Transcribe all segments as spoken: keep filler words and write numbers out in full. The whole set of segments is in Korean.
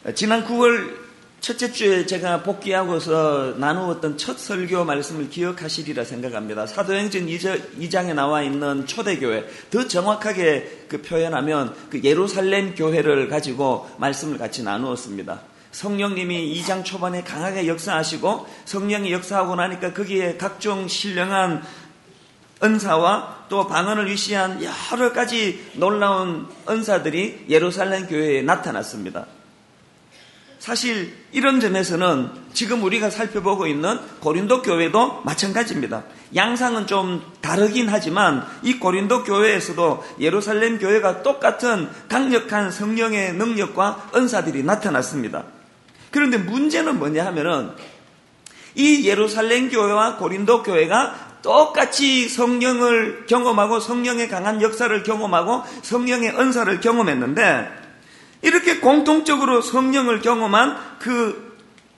지난 구월 첫째 주에 제가 복귀하고서 나누었던 첫 설교 말씀을 기억하시리라 생각합니다. 사도행전 이 장에 나와 있는 초대교회, 더 정확하게 그 표현하면 그 예루살렘 교회를 가지고 말씀을 같이 나누었습니다. 성령님이 이 장 초반에 강하게 역사하시고 성령이 역사하고 나니까 거기에 각종 신령한 은사와 또 방언을 위시한 여러 가지 놀라운 은사들이 예루살렘 교회에 나타났습니다. 사실 이런 점에서는 지금 우리가 살펴보고 있는 고린도 교회도 마찬가지입니다. 양상은 좀 다르긴 하지만 이 고린도 교회에서도 예루살렘 교회가 똑같은 강력한 성령의 능력과 은사들이 나타났습니다. 그런데 문제는 뭐냐 하면은 이 예루살렘 교회와 고린도 교회가 똑같이 성령을 경험하고 성령의 강한 역사를 경험하고 성령의 은사를 경험했는데 이렇게 공통적으로 성령을 경험한 그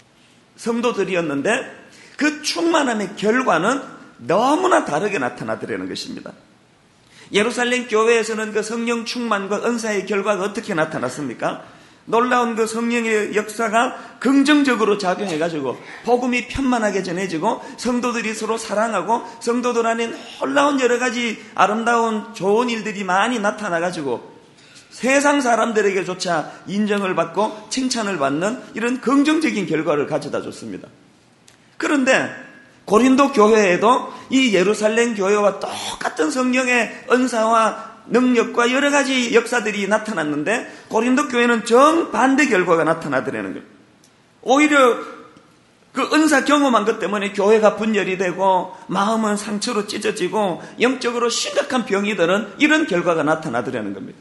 성도들이었는데 그 충만함의 결과는 너무나 다르게 나타나더라는 것입니다. 예루살렘 교회에서는 그 성령 충만과 은사의 결과가 어떻게 나타났습니까? 놀라운 그 성령의 역사가 긍정적으로 작용해가지고 복음이 편만하게 전해지고 성도들이 서로 사랑하고 성도들 안에 놀라운 여러 가지 아름다운 좋은 일들이 많이 나타나가지고 세상 사람들에게조차 인정을 받고 칭찬을 받는 이런 긍정적인 결과를 가져다 줬습니다. 그런데 고린도 교회에도 이 예루살렘 교회와 똑같은 성령의 은사와 능력과 여러 가지 역사들이 나타났는데 고린도 교회는 정반대 결과가 나타나더라는 거예요. 오히려 그 은사 경험한 것 때문에 교회가 분열이 되고 마음은 상처로 찢어지고 영적으로 심각한 병이 드는 이런 결과가 나타나더라는 겁니다.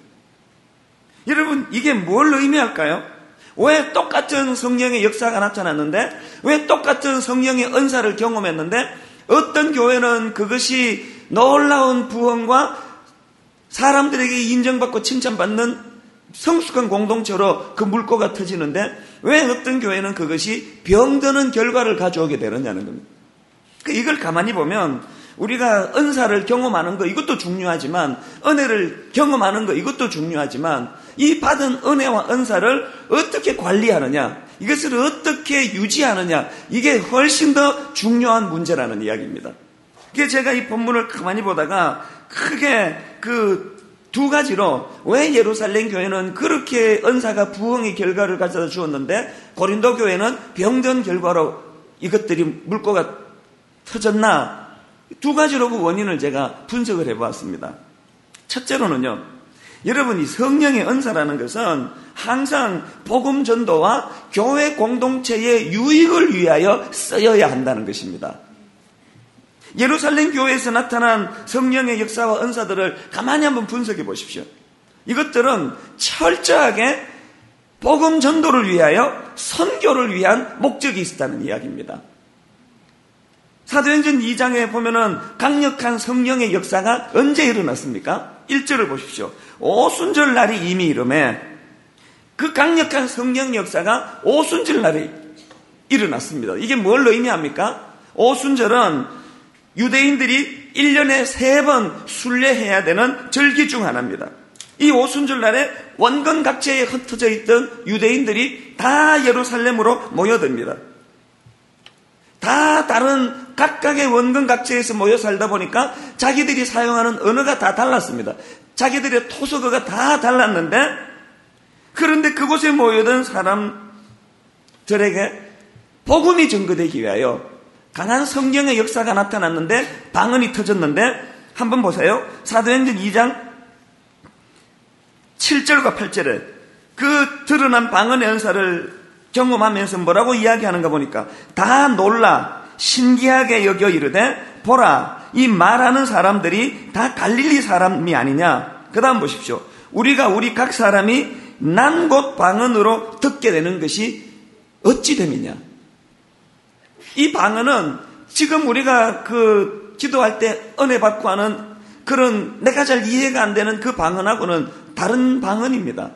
여러분, 이게 뭘 의미할까요? 왜 똑같은 성령의 역사가 나타났는데 왜 똑같은 성령의 은사를 경험했는데 어떤 교회는 그것이 놀라운 부흥과 사람들에게 인정받고 칭찬받는 성숙한 공동체로 그 물꼬가 터지는데 왜 어떤 교회는 그것이 병드는 결과를 가져오게 되느냐는 겁니다. 이걸 가만히 보면 우리가 은사를 경험하는 거 이것도 중요하지만 은혜를 경험하는 거 이것도 중요하지만 이 받은 은혜와 은사를 어떻게 관리하느냐, 이것을 어떻게 유지하느냐, 이게 훨씬 더 중요한 문제라는 이야기입니다. 그게 제가 이 본문을 가만히 보다가 크게 그 두 가지로 왜 예루살렘 교회는 그렇게 은사가 부흥의 결과를 가져다 주었는데 고린도 교회는 병든 결과로 이것들이 물꼬가 터졌나, 두 가지로 그 원인을 제가 분석을 해보았습니다. 첫째로는요, 여러분이 성령의 은사라는 것은 항상 복음 전도와 교회 공동체의 유익을 위하여 쓰여야 한다는 것입니다. 예루살렘 교회에서 나타난 성령의 역사와 은사들을 가만히 한번 분석해 보십시오. 이것들은 철저하게 복음 전도를 위하여 선교를 위한 목적이 있었다는 이야기입니다. 사도행전 이 장에 보면은 강력한 성령의 역사가 언제 일어났습니까? 일 절을 보십시오. 오순절 날이 이미 이름에 그 강력한 성령 역사가 오순절 날에 일어났습니다. 이게 뭘 의미합니까? 오순절은 유대인들이 일 년에 세 번 순례해야 되는 절기 중 하나입니다. 이 오순절 날에 원건 각지에 흩어져 있던 유대인들이 다 예루살렘으로 모여듭니다. 다 다른 각각의 원근 각지에서 모여 살다 보니까 자기들이 사용하는 언어가 다 달랐습니다. 자기들의 토속어가 다 달랐는데 그런데 그곳에 모여든 사람들에게 복음이 전거되기 위하여 강한 성령의 역사가 나타났는데 방언이 터졌는데 한번 보세요. 사도행전 이 장 칠 절과 팔 절에 그 드러난 방언의 은사를 경험하면서 뭐라고 이야기하는가 보니까 다 놀라 신기하게 여겨 이르되 보라 이 말하는 사람들이 다 갈릴리 사람이 아니냐. 그 다음 보십시오. 우리가 우리 각 사람이 난 곳 방언으로 듣게 되는 것이 어찌 됨이냐. 이 방언은 지금 우리가 그 기도할 때 은혜 받고 하는 그런 내가 잘 이해가 안 되는 그 방언하고는 다른 방언입니다.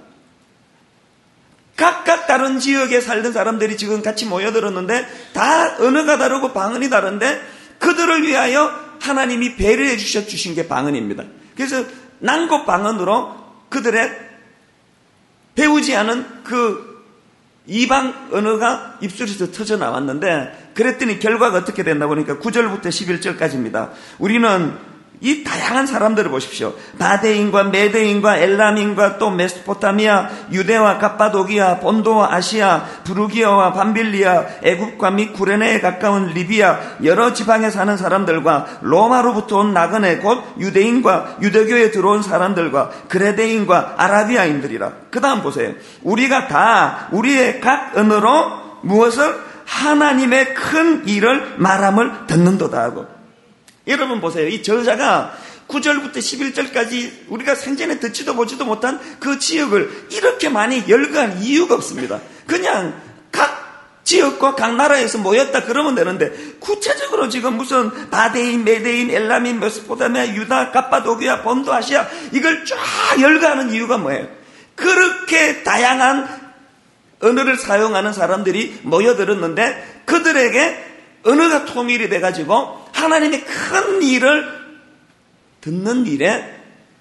각각 다른 지역에 살던 사람들이 지금 같이 모여들었는데 다 언어가 다르고 방언이 다른데 그들을 위하여 하나님이 배려해 주셔 주신 게 방언입니다. 그래서 난곳 방언으로 그들의 배우지 않은 그 이방 언어가 입술에서 터져 나왔는데, 그랬더니 결과가 어떻게 됐나 보니까 구 절부터 십일 절까지입니다. 우리는 이 다양한 사람들을 보십시오. 바데인과 메데인과 엘람인과 또 메소포타미아, 유대와 갑바도기아, 본도와 아시아, 부르기아와 밤빌리아, 애굽과 및 구레네에 가까운 리비아, 여러 지방에 사는 사람들과 로마로부터 온 나그네 곧 유대인과 유대교에 들어온 사람들과 그레데인과 아라비아인들이라. 그 다음 보세요. 우리가 다 우리의 각 언어로 무엇을? 하나님의 큰 일을 말함을 듣는도다 하고. 여러분 보세요. 이 저자가 구 절부터 십일 절까지 우리가 생전에 듣지도 보지도 못한 그 지역을 이렇게 많이 열거한 이유가 없습니다. 그냥 각 지역과 각 나라에서 모였다 그러면 되는데, 구체적으로 지금 무슨 바데인, 메데인, 엘라민, 메소포타미아, 유다, 갑바도기아, 본도, 아시아 이걸 쫙 열거하는 이유가 뭐예요? 그렇게 다양한 언어를 사용하는 사람들이 모여들었는데 그들에게 언어가 통일이 돼가지고 하나님의 큰 일을 듣는 일에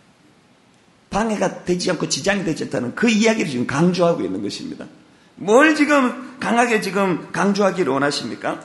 방해가 되지 않고 지장이 되지 않다는 그 이야기를 지금 강조하고 있는 것입니다. 뭘 지금 강하게 지금 강조하기를 원하십니까?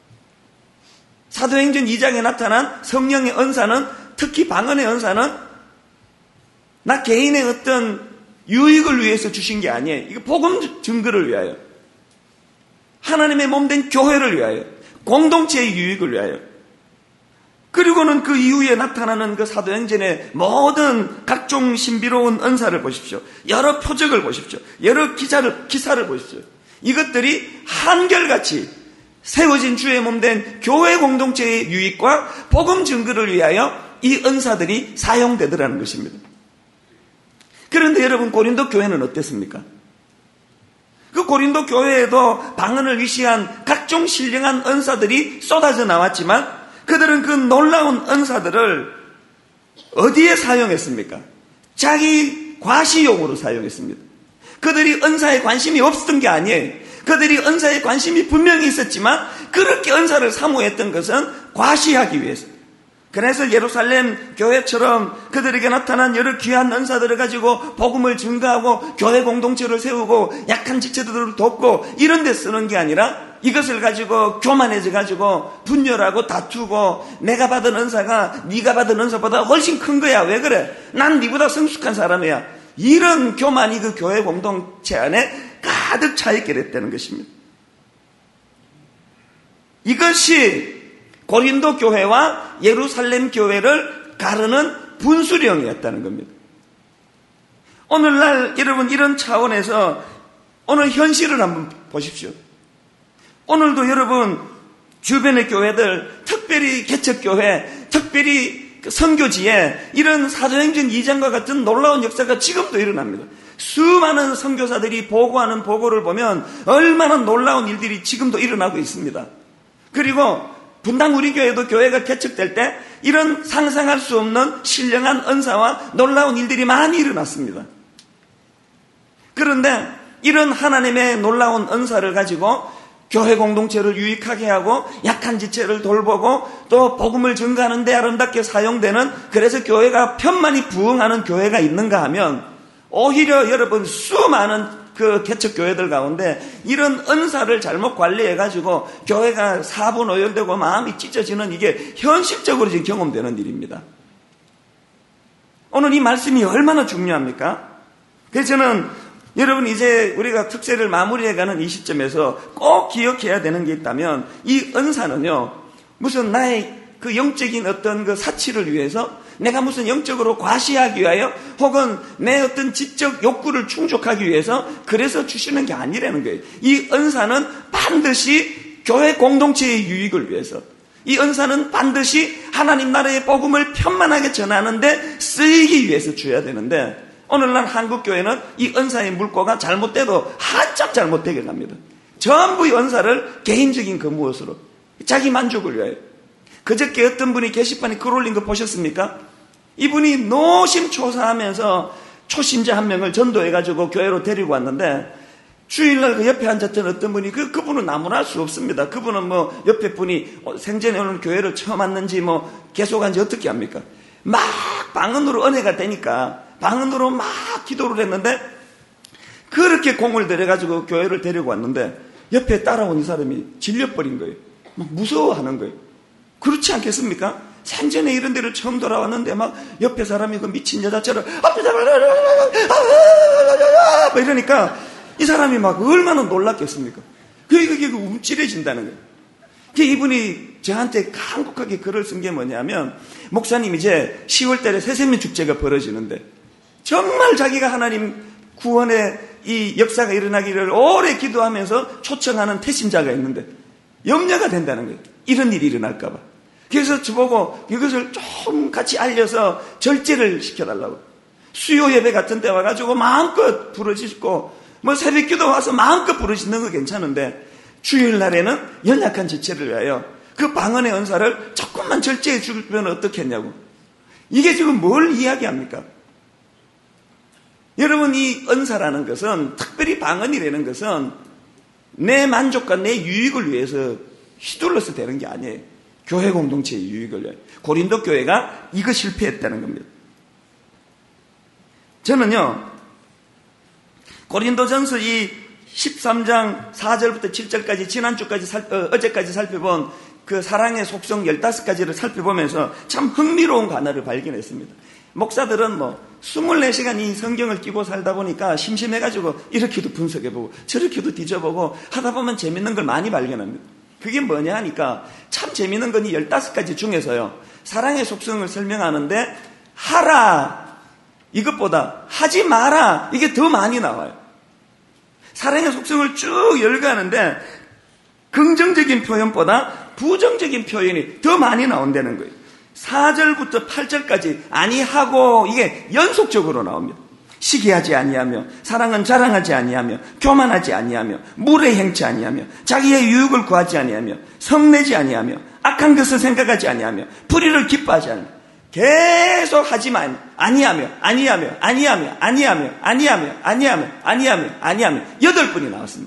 사도행전 이 장에 나타난 성령의 은사는, 특히 방언의 은사는 나 개인의 어떤 유익을 위해서 주신 게 아니에요. 이거 복음 증거를 위하여, 하나님의 몸된 교회를 위하여, 공동체의 유익을 위하여. 그리고는 그 이후에 나타나는 그 사도행전의 모든 각종 신비로운 은사를 보십시오. 여러 표적을 보십시오. 여러 기사를, 기사를 보십시오. 이것들이 한결같이 세워진 주의 몸된 교회 공동체의 유익과 복음 증거를 위하여 이 은사들이 사용되더라는 것입니다. 그런데 여러분, 고린도 교회는 어땠습니까? 그 고린도 교회에도 방언을 위시한 각종 신령한 은사들이 쏟아져 나왔지만 그들은 그 놀라운 은사들을 어디에 사용했습니까? 자기 과시용으로 사용했습니다. 그들이 은사에 관심이 없었던 게 아니에요. 그들이 은사에 관심이 분명히 있었지만 그렇게 은사를 사모했던 것은 과시하기 위해서. 그래서 예루살렘 교회처럼 그들에게 나타난 여러 귀한 은사들을 가지고 복음을 증거하고 교회 공동체를 세우고 약한 지체들을 돕고 이런 데 쓰는 게 아니라 이것을 가지고 교만해져 가지고 분열하고 다투고 내가 받은 은사가 네가 받은 은사보다 훨씬 큰 거야. 왜 그래? 난 네보다 성숙한 사람이야. 이런 교만이 그 교회 공동체 안에 가득 차 있게 됐다는 것입니다. 이것이 고린도 교회와 예루살렘 교회를 가르는 분수령이었다는 겁니다. 오늘날 여러분, 이런 차원에서 오늘 현실을 한번 보십시오. 오늘도 여러분 주변의 교회들, 특별히 개척교회, 특별히 선교지에 이런 사도행전 이 장과 같은 놀라운 역사가 지금도 일어납니다. 수많은 선교사들이 보고하는 보고를 보면 얼마나 놀라운 일들이 지금도 일어나고 있습니다. 그리고 분당 우리 교회도 교회가 개척될 때 이런 상상할 수 없는 신령한 은사와 놀라운 일들이 많이 일어났습니다. 그런데 이런 하나님의 놀라운 은사를 가지고 교회 공동체를 유익하게 하고 약한 지체를 돌보고 또 복음을 증거하는 데 아름답게 사용되는, 그래서 교회가 편만이 부흥하는 교회가 있는가 하면 오히려 여러분 수많은 그 개척교회들 가운데 이런 은사를 잘못 관리해가지고 교회가 사분오열되고 마음이 찢어지는, 이게 현실적으로 지금 경험되는 일입니다. 오늘 이 말씀이 얼마나 중요합니까? 그래서 저는 여러분, 이제 우리가 특세를 마무리해가는 이 시점에서 꼭 기억해야 되는 게 있다면, 이 은사는요, 무슨 나의 그 영적인 어떤 그 사치를 위해서, 내가 무슨 영적으로 과시하기 위하여, 혹은 내 어떤 지적 욕구를 충족하기 위해서 그래서 주시는 게 아니라는 거예요. 이 은사는 반드시 교회 공동체의 유익을 위해서, 이 은사는 반드시 하나님 나라의 복음을 편만하게 전하는데 쓰이기 위해서 줘야 되는데, 오늘날 한국교회는 이 은사의 물꼬가 잘못돼도 한참 잘못되게 갑니다. 전부 이 은사를 개인적인 그 무엇으로, 자기 만족을 위하여. 그저께 어떤 분이 게시판에 글 올린 거 보셨습니까? 이분이 노심초사하면서 초신자 한 명을 전도해가지고 교회로 데리고 왔는데, 주일날 그 옆에 앉았던 어떤 분이, 그, 그분은 나무랄 수 없습니다. 그분은 뭐 옆에 분이 생전에 오늘 교회를 처음 왔는지 뭐 계속 한지 어떻게 합니까? 막 방언으로 은혜가 되니까 방언으로 막 기도를 했는데, 그렇게 공을 들여가지고 교회를 데리고 왔는데 옆에 따라온 이 사람이 질려버린 거예요. 막 무서워하는 거예요. 그렇지 않겠습니까? 생전에 이런 데를 처음 돌아왔는데 막 옆에 사람이 그 미친 여자처럼 막 이러니까 이 사람이 막 얼마나 놀랐겠습니까? 그게 그게 움찔해진다는 거예요. 그 이분이 저한테 한국하게 글을 쓴 게 뭐냐면, 목사님 이제 시월 달에 새세미 축제가 벌어지는데 정말 자기가 하나님 구원의 이 역사가 일어나기를 오래 기도하면서 초청하는 태신자가 있는데 염려가 된다는 거예요. 이런 일이 일어날까 봐. 그래서 저보고 이것을 좀 같이 알려서 절제를 시켜달라고. 수요 예배 같은 데 와가지고 마음껏 부르짖고 뭐 새벽기도 와서 마음껏 부르짖는 거 괜찮은데 주일날에는 연약한 지체를 위하여 그 방언의 은사를 조금만 절제해 주면 어떻겠냐고. 이게 지금 뭘 이야기합니까? 여러분, 이 은사라는 것은, 특별히 방언이라는 것은 내 만족과 내 유익을 위해서 휘둘러서 되는 게 아니에요. 교회 공동체의 유익을 위해. 고린도 교회가 이거 실패했다는 겁니다. 저는요, 고린도전서 이 십삼 장 사 절부터 칠 절까지 지난주까지 살, 어, 어제까지 살펴본 그 사랑의 속성 열다섯 가지를 살펴보면서 참 흥미로운 관어를 발견했습니다. 목사들은 뭐 이십사 시간 이 성경을 끼고 살다 보니까 심심해가지고 이렇게도 분석해보고 저렇게도 뒤져보고 하다 보면 재밌는 걸 많이 발견합니다. 그게 뭐냐 하니까 참 재밌는 건 이 열다섯 가지 중에서요, 사랑의 속성을 설명하는데 하라 이것보다 하지 마라 이게 더 많이 나와요. 사랑의 속성을 쭉 열거하는데 긍정적인 표현보다 부정적인 표현이 더 많이 나온다는 거예요. 사 절부터 팔 절까지 아니하고 이게 연속적으로 나옵니다. 시기하지 아니하며 사랑은 자랑하지 아니하며 교만하지 아니하며 물에 행치 아니하며 자기의 유익을 구하지 아니하며 성내지 아니하며 악한 것을 생각하지 아니하며 불의를 기뻐하지 아니하며 계속 하지만 아니하며 아니하며 아니하며 아니하며 아니하며 아니하며 아니하며 아니하며 여덟 분이 나왔습니다.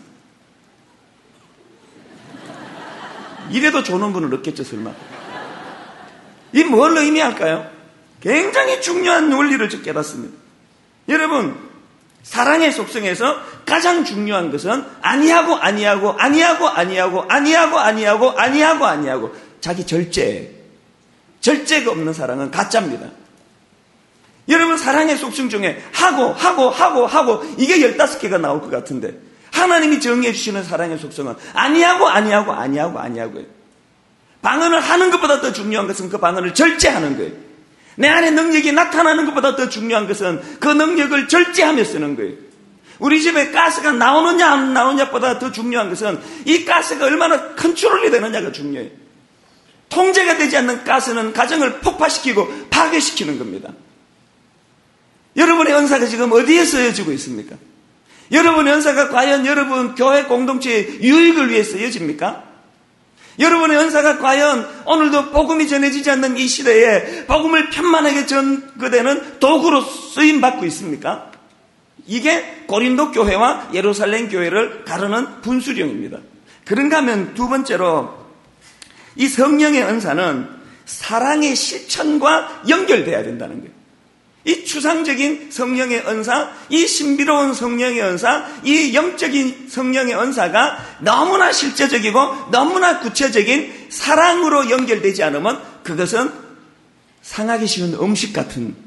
이래도 좋은 분은 없겠죠 설마. 이 뭘 의미할까요? 굉장히 중요한 원리를 저 깨닫습니다. 여러분, 사랑의 속성에서 가장 중요한 것은 아니하고 아니하고 아니하고 아니하고 아니하고 아니하고 아니하고 아니하고 자기 절제. 절제가 없는 사랑은 가짜입니다. 여러분, 사랑의 속성 중에 하고 하고 하고 하고 이게 열다섯 개가 나올 것 같은데 하나님이 정의해 주시는 사랑의 속성은 아니하고 아니하고 아니하고 아니하고예요. 방언을 하는 것보다 더 중요한 것은 그 방언을 절제하는 거예요. 내 안에 능력이 나타나는 것보다 더 중요한 것은 그 능력을 절제하며 쓰는 거예요. 우리 집에 가스가 나오느냐 안 나오느냐보다 더 중요한 것은 이 가스가 얼마나 컨트롤이 되느냐가 중요해요. 통제가 되지 않는 가스는 가정을 폭파시키고 파괴시키는 겁니다. 여러분의 은사가 지금 어디에 쓰여지고 있습니까? 여러분의 은사가 과연 여러분 교회 공동체의 유익을 위해 쓰여집니까? 여러분의 은사가 과연 오늘도 복음이 전해지지 않는 이 시대에 복음을 편만하게 전거되는 도구로 쓰임받고 있습니까? 이게 고린도 교회와 예루살렘 교회를 가르는 분수령입니다. 그런가 하면 두 번째로 이 성령의 은사는 사랑의 실천과 연결돼야 된다는 거예요. 이 추상적인 성령의 은사, 이 신비로운 성령의 은사, 이 영적인 성령의 은사가 너무나 실제적이고 너무나 구체적인 사랑으로 연결되지 않으면 그것은 상하기 쉬운 음식 같은.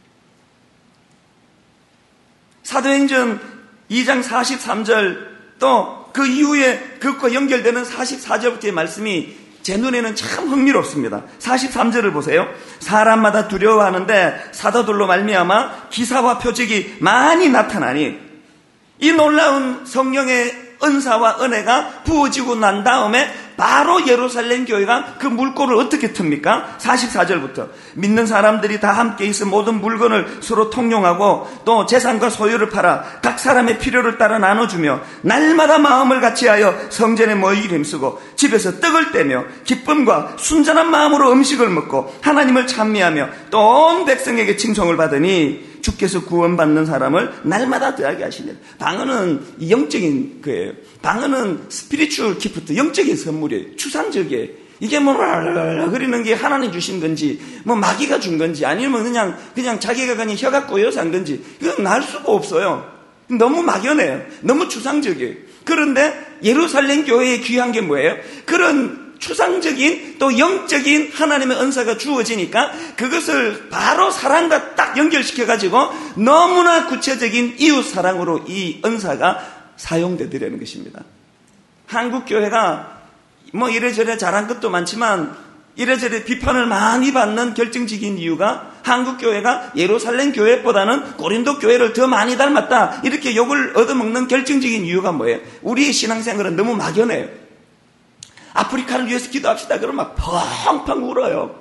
사도행전 이 장 사십삼 절 또 그 이후에 그것과 연결되는 사십사 절부터의 말씀이 제 눈에는 참 흥미롭습니다. 사십삼 절을 보세요. 사람마다 두려워하는데 사도들로 말미암아 기사와 표적이 많이 나타나니 이 놀라운 성령의 은사와 은혜가 부어지고 난 다음에 바로 예루살렘 교회가 그 물꼬를 어떻게 틉니까? 사십사 절부터 믿는 사람들이 다 함께 있어 모든 물건을 서로 통용하고 또 재산과 소유를 팔아 각 사람의 필요를 따라 나눠주며 날마다 마음을 같이하여 성전에 모이기 힘쓰고 집에서 떡을 떼며 기쁨과 순전한 마음으로 음식을 먹고 하나님을 찬미하며 또 온 백성에게 칭송을 받으니 주께서 구원받는 사람을 날마다 더하게 하시니. 방언은 영적인 거예요. 방언은 스피리추얼 기프트, 영적인 선물이에요. 추상적이에요. 이게 뭐 그리는 게 하나님 주신 건지 뭐 마귀가 준 건지 아니면 그냥 그냥 자기가 그냥 혀가 꼬여서 한 건지 이건 알 수가 없어요. 너무 막연해요. 너무 추상적이에요. 그런데 예루살렘 교회에 귀한 게 뭐예요? 그런 추상적인 또 영적인 하나님의 은사가 주어지니까 그것을 바로 사랑과 딱 연결시켜가지고 너무나 구체적인 이웃 사랑으로 이 은사가 사용되더라는 것입니다. 한국 교회가 뭐 이래저래 잘한 것도 많지만 이래저래 비판을 많이 받는 결정적인 이유가 한국 교회가 예루살렘 교회보다는 고린도 교회를 더 많이 닮았다, 이렇게 욕을 얻어먹는 결정적인 이유가 뭐예요? 우리의 신앙생활은 너무 막연해요. 아프리카를 위해서 기도합시다 그러면 막 펑펑 울어요.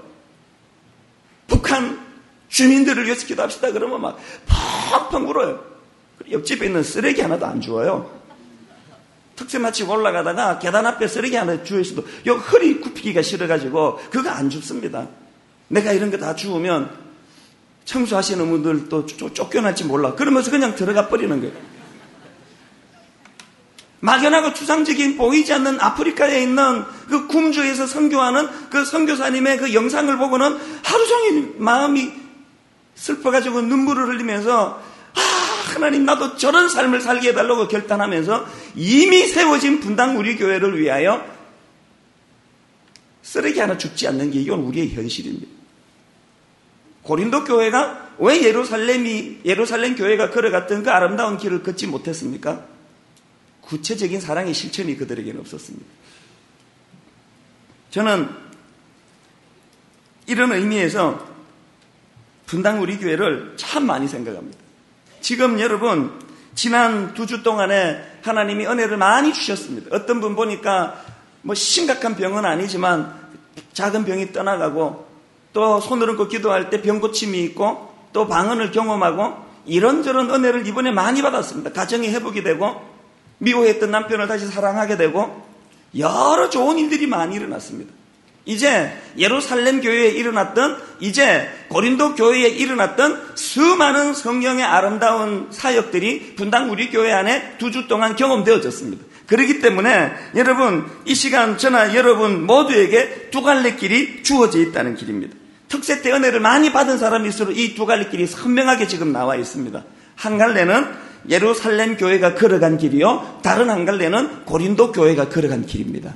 북한 주민들을 위해서 기도합시다 그러면 막 펑펑 울어요. 옆집에 있는 쓰레기 하나도 안 주워요. 특세 마치고 올라가다가 계단 앞에 쓰레기 하나 주워있어도 요 허리 굽히기가 싫어가지고 그거 안 줍습니다. 내가 이런 거 다 주우면 청소하시는 분들 또 쫓겨날지 몰라. 그러면서 그냥 들어가 버리는 거예요. 막연하고 추상적인 보이지 않는 아프리카에 있는 그 굼주에서 선교하는 그 선교사님의 그 영상을 보고는 하루 종일 마음이 슬퍼가지고 눈물을 흘리면서 아, 하나님 나도 저런 삶을 살게 해달라고 결단하면서 이미 세워진 분당 우리 교회를 위하여 쓰레기 하나 죽지 않는 게 이건 우리의 현실입니다. 고린도 교회가 왜 예루살렘이 예루살렘 교회가 걸어갔던 그 아름다운 길을 걷지 못했습니까? 구체적인 사랑의 실천이 그들에게는 없었습니다. 저는 이런 의미에서 분당 우리 교회를 참 많이 생각합니다. 지금 여러분 지난 두 주 동안에 하나님이 은혜를 많이 주셨습니다. 어떤 분 보니까 뭐 심각한 병은 아니지만 작은 병이 떠나가고 또 손을 얹고 기도할 때 병고침이 있고 또 방언을 경험하고 이런저런 은혜를 이번에 많이 받았습니다. 가정이 회복이 되고 미워했던 남편을 다시 사랑하게 되고 여러 좋은 일들이 많이 일어났습니다. 이제 예루살렘 교회에 일어났던, 이제 고린도 교회에 일어났던 수많은 성령의 아름다운 사역들이 분당 우리 교회 안에 두 주 동안 경험되어졌습니다. 그렇기 때문에 여러분 이 시간 저나 여러분 모두에게 두 갈래 길이 주어져 있다는 길입니다. 특세 때 은혜를 많이 받은 사람일수록 이 두 갈래 길이 선명하게 지금 나와 있습니다. 한 갈래는 예루살렘 교회가 걸어간 길이요, 다른 한 갈래는 고린도 교회가 걸어간 길입니다.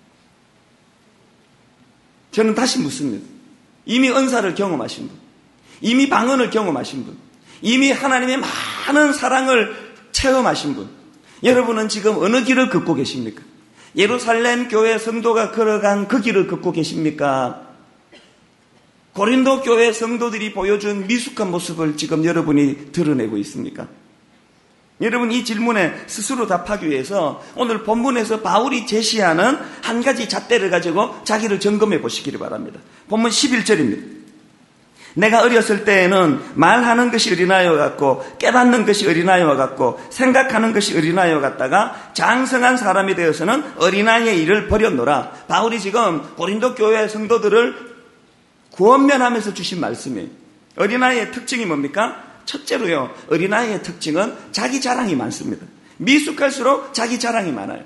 저는 다시 묻습니다. 이미 은사를 경험하신 분, 이미 방언을 경험하신 분, 이미 하나님의 많은 사랑을 체험하신 분, 여러분은 지금 어느 길을 걷고 계십니까? 예루살렘 교회 성도가 걸어간 그 길을 걷고 계십니까? 고린도 교회 성도들이 보여준 미숙한 모습을 지금 여러분이 드러내고 있습니까? 여러분 이 질문에 스스로 답하기 위해서 오늘 본문에서 바울이 제시하는 한 가지 잣대를 가지고 자기를 점검해 보시기를 바랍니다. 본문 십일 절입니다. 내가 어렸을 때에는 말하는 것이 어린아이와 같고 깨닫는 것이 어린아이와 같고 생각하는 것이 어린아이와 같다가 장성한 사람이 되어서는 어린아이의 일을 버렸노라. 바울이 지금 고린도 교회 성도들을 구원면하면서 주신 말씀이에요. 어린아이의 특징이 뭡니까? 첫째로요, 어린아이의 특징은 자기 자랑이 많습니다. 미숙할수록 자기 자랑이 많아요.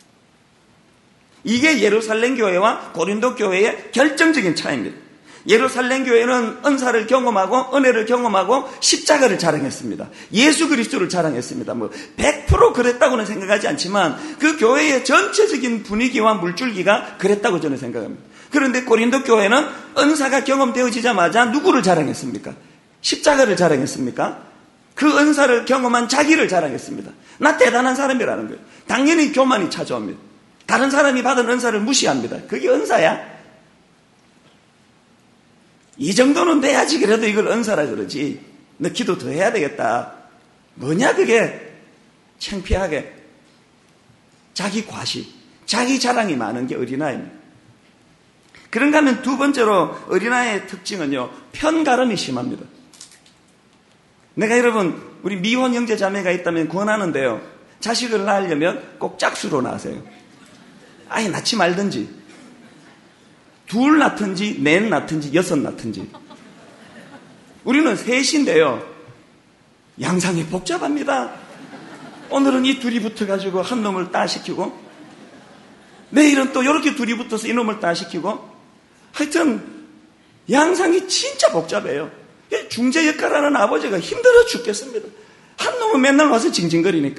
이게 예루살렘 교회와 고린도 교회의 결정적인 차이입니다. 예루살렘 교회는 은사를 경험하고 은혜를 경험하고 십자가를 자랑했습니다. 예수 그리스도를 자랑했습니다. 뭐 백 퍼센트 그랬다고는 생각하지 않지만 그 교회의 전체적인 분위기와 물줄기가 그랬다고 저는 생각합니다. 그런데 고린도 교회는 은사가 경험되어지자마자 누구를 자랑했습니까? 십자가를 자랑했습니까? 그 은사를 경험한 자기를 자랑했습니다. 나 대단한 사람이라는 거예요. 당연히 교만이 찾아옵니다. 다른 사람이 받은 은사를 무시합니다. 그게 은사야? 이 정도는 돼야지 그래도 이걸 은사라 그러지. 너 기도 더 해야 되겠다. 뭐냐 그게? 창피하게. 자기 과시, 자기 자랑이 많은 게 어린아이입니다. 그런가 하면 두 번째로 어린아이의 특징은요, 편가름이 심합니다. 내가 여러분 우리 미혼 형제 자매가 있다면 권하는데요, 자식을 낳으려면 꼭 짝수로 낳으세요. 아예 낳지 말든지 둘 낳든지 넷 낳든지 여섯 낳든지. 우리는 셋인데요, 양상이 복잡합니다. 오늘은 이 둘이 붙어가지고 한 놈을 따시키고 내일은 또 이렇게 둘이 붙어서 이놈을 따시키고, 하여튼 양상이 진짜 복잡해요. 중재 역할하는 아버지가 힘들어 죽겠습니다. 한 놈은 맨날 와서 징징거리니까.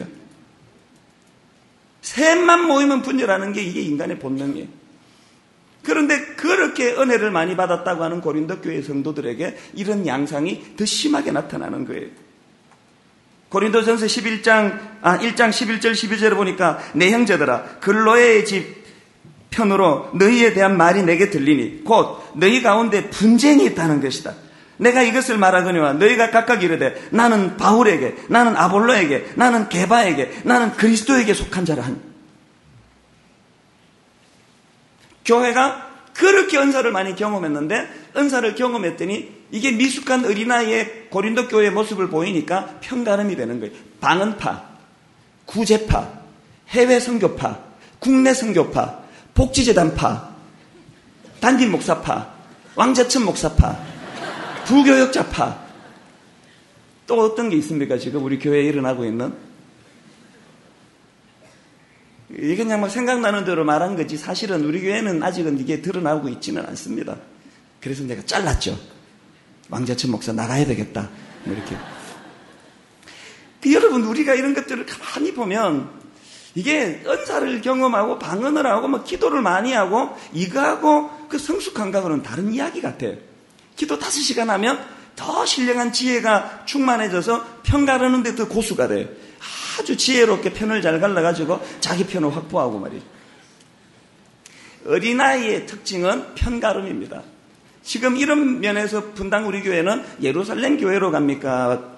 셋만 모이면 분열하는 게 이게 인간의 본능이에요. 그런데 그렇게 은혜를 많이 받았다고 하는 고린도 교회 성도들에게 이런 양상이 더 심하게 나타나는 거예요. 고린도전서 십일 장, 아, 일 장 십일 절 십이 절에 보니까 내 형제들아 글로의 집 편으로 너희에 대한 말이 내게 들리니 곧 너희 가운데 분쟁이 있다는 것이다. 내가 이것을 말하거니와 너희가 각각 이르되 나는 바울에게, 나는 아볼로에게, 나는 게바에게, 나는 그리스도에게 속한 자라 하니. 교회가 그렇게 은사를 많이 경험했는데 은사를 경험했더니 이게 미숙한 어린아이의 고린도 교회의 모습을 보이니까 편가름이 되는 거예요. 방언파, 구제파, 해외 선교파, 국내 선교파, 복지재단파, 단임 목사파, 왕자천 목사파, 부교역자파. 또 어떤 게 있습니까? 지금 우리 교회에 일어나고 있는? 이게 그냥 뭐 생각나는 대로 말한 거지 사실은 우리 교회는 아직은 이게 드러나고 있지는 않습니다. 그래서 내가 잘랐죠. 왕자천 목사 나가야 되겠다. 뭐 이렇게. 그 여러분 우리가 이런 것들을 가만히 보면 이게 은사를 경험하고 방언을 하고 뭐 기도를 많이 하고 이거하고 그 성숙한가하고는 다른 이야기 같아요. 기도 다섯 시간 하면 더 신령한 지혜가 충만해져서 편 가르는데 더 고수가 돼요. 아주 지혜롭게 편을 잘 갈라가지고 자기 편을 확보하고 말이죠. 어린아이의 특징은 편가름입니다. 지금 이런 면에서 분당 우리 교회는 예루살렘 교회로 갑니까?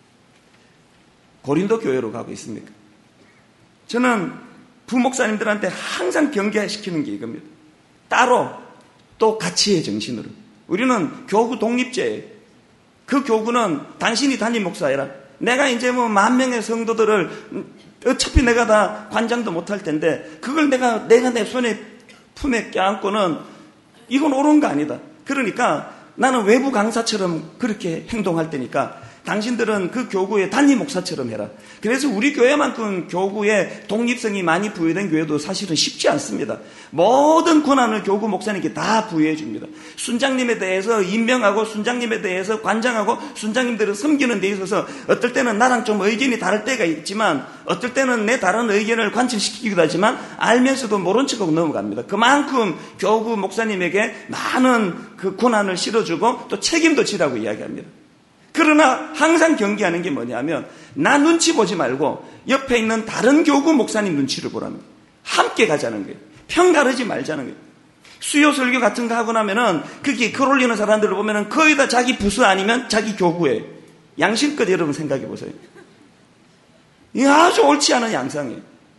고린도 교회로 가고 있습니까? 저는 부목사님들한테 항상 경계시키는 게 이겁니다. 따로 또 가치의 정신으로. 우리는 교구 독립제예요. 그 교구는 당신이 담임 목사해라. 내가 이제 뭐 만 명의 성도들을 어차피 내가 다 관장도 못할 텐데 그걸 내가 내가 내 손에 품에 껴안고는 이건 옳은 거 아니다. 그러니까 나는 외부 강사처럼 그렇게 행동할 테니까 당신들은 그 교구의 단임 목사처럼 해라. 그래서 우리 교회만큼 교구에 독립성이 많이 부여된 교회도 사실은 쉽지 않습니다. 모든 권한을 교구 목사님께 다 부여해 줍니다. 순장님에 대해서 임명하고 순장님에 대해서 관장하고 순장님들을 섬기는 데 있어서 어떨 때는 나랑 좀 의견이 다를 때가 있지만 어떨 때는 내 다른 의견을 관철시키기도 하지만 알면서도 모른 척하고 넘어갑니다. 그만큼 교구 목사님에게 많은 그 권한을 실어주고 또 책임도 지라고 이야기합니다. 그러나 항상 경계하는 게 뭐냐면 나 눈치 보지 말고 옆에 있는 다른 교구 목사님 눈치를 보라는 거예요. 함께 가자는 거예요. 편 가르지 말자는 거예요. 수요 설교 같은 거 하고 나면은 그게 글 올리는 사람들을 보면은 거의 다 자기 부서 아니면 자기 교구예요. 양심껏 여러분 생각해 보세요. 이게 아주 옳지 않은 양상이에요.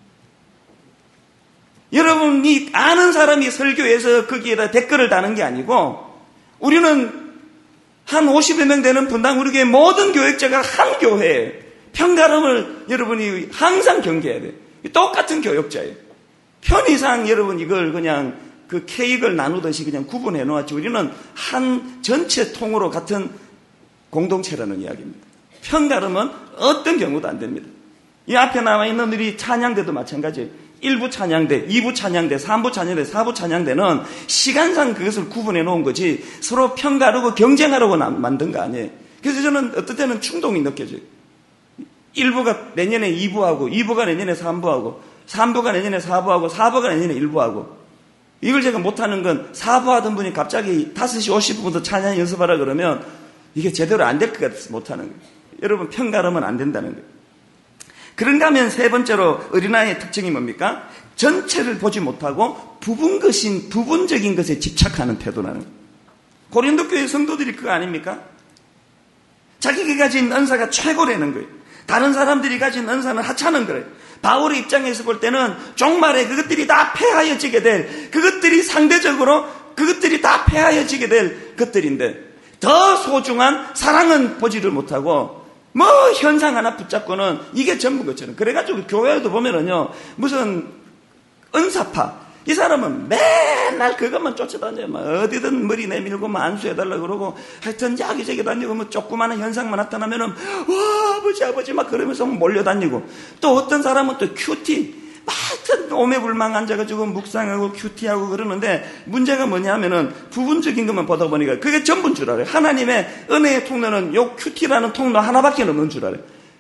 여러분이 아는 사람이 설교해서 거기에다 댓글을 다는 게 아니고 우리는 한 오십여 명 되는 분당 우리 교회 모든 교역자가 한 교회에 편가름을 여러분이 항상 경계해야 돼요. 똑같은 교역자예요. 편의상 여러분 이걸 그냥 그 케이크를 나누듯이 그냥 구분해 놓았지 우리는 한 전체 통으로 같은 공동체라는 이야기입니다. 편가름은 어떤 경우도 안 됩니다. 이 앞에 나와 있는 우리 찬양대도 마찬가지예요. 일 부 찬양대, 이 부 찬양대, 삼 부 찬양대, 사 부 찬양대는 시간상 그것을 구분해 놓은 거지 서로 편가르고 경쟁하려고 만든 거 아니에요. 그래서 저는 어떨 때는 충동이 느껴져요. 일 부가 내년에 이 부하고 이 부가 내년에 삼 부하고 삼 부가 내년에 사 부하고 사 부가 내년에 일 부하고 이걸 제가 못하는 건 사 부 하던 분이 갑자기 다섯 시 오십 분부터 찬양 연습하라 그러면 이게 제대로 안 될 것 같아서 못하는 거예요. 여러분 편가르면 안 된다는 거예요. 그런가 하면 세 번째로 어린아이의 특징이 뭡니까? 전체를 보지 못하고 부분 것인 부분적인 것에 집착하는 태도라는 거예요. 고린도 교회 성도들이 그거 아닙니까? 자기가 가진 은사가 최고라는 거예요. 다른 사람들이 가진 은사는 하찮은 거예요. 바울의 입장에서 볼 때는 종말에 그것들이 다 폐하여지게 될 그것들이 상대적으로 그것들이 다 폐하여지게 될 것들인데 더 소중한 사랑은 보지를 못하고 뭐 현상 하나 붙잡고는 이게 전부 것처럼 그래가지고 교회에도 보면은요 무슨 은사파 이 사람은 맨날 그것만 쫓아다녀요. 막 어디든 머리 내밀고 뭐 안수해달라고 그러고 하여튼 여기저기 다니고 뭐 조그마한 현상만 나타나면은 와 아버지 아버지 막 그러면서 몰려다니고 또 어떤 사람은 또 큐티 막 하여튼 오매불망 앉아가지고 묵상하고 큐티하고 그러는데 문제가 뭐냐면은 부분적인 것만 보다 보니까 그게 전부인 줄 알아요. 하나님의 은혜의 통로는 요 큐티라는 통로 하나밖에 없는 줄 알아요.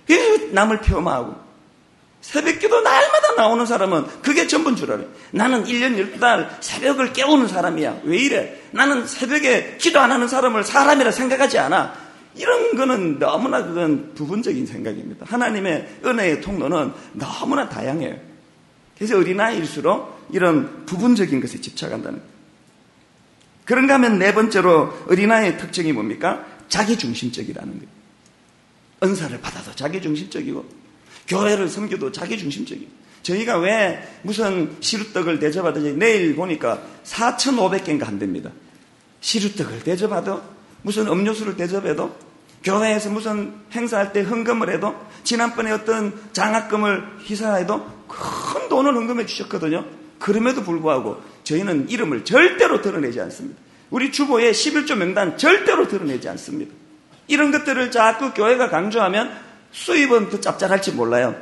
남을 폄하하고 새벽기도 날마다 나오는 사람은 그게 전부인 줄 알아요. 나는 일 년 열두 달 새벽을 깨우는 사람이야. 왜 이래? 나는 새벽에 기도 안 하는 사람을 사람이라 생각하지 않아. 이런 거는 너무나 그건 부분적인 생각입니다. 하나님의 은혜의 통로는 너무나 다양해요. 그래서 어린아이일수록 이런 부분적인 것에 집착한다는 거예요. 그런가 하면 네 번째로 어린아이의 특징이 뭡니까? 자기중심적이라는 거예요. 은사를 받아도 자기중심적이고 교회를 섬겨도 자기중심적이에요. 저희가 왜 무슨 시루떡을 대접하든지 내일 보니까 사천오백 개인가 한답니다. 시루떡을 대접하도 무슨 음료수를 대접해도 교회에서 무슨 행사할 때 헌금을 해도 지난번에 어떤 장학금을 희사해도 큰 돈을 헌금해 주셨거든요. 그럼에도 불구하고 저희는 이름을 절대로 드러내지 않습니다. 우리 주보에 십일조 명단 절대로 드러내지 않습니다. 이런 것들을 자꾸 교회가 강조하면 수입은 더 짭짤할지 몰라요.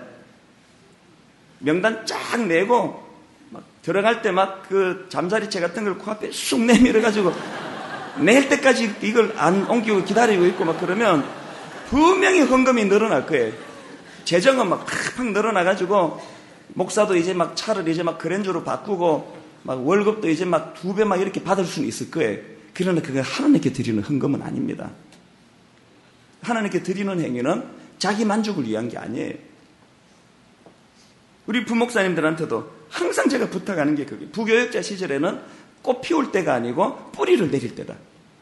명단 쫙 내고 막 들어갈 때 막 그 잠자리채 같은 걸 코앞에 쑥 내밀어가지고 내일 때까지 이걸 안 옮기고 기다리고 있고 막 그러면 분명히 헌금이 늘어날 거예요. 재정은 막 팍팍 늘어나가지고 목사도 이제 막 차를 이제 막 그랜저로 바꾸고 막 월급도 이제 막 두 배 막 이렇게 받을 수는 있을 거예요. 그러나 그게 하나님께 드리는 헌금은 아닙니다. 하나님께 드리는 행위는 자기 만족을 위한 게 아니에요. 우리 부목사님들한테도 항상 제가 부탁하는 게 그게 부교역자 시절에는 꽃 피울 때가 아니고 뿌리를 내릴 때다.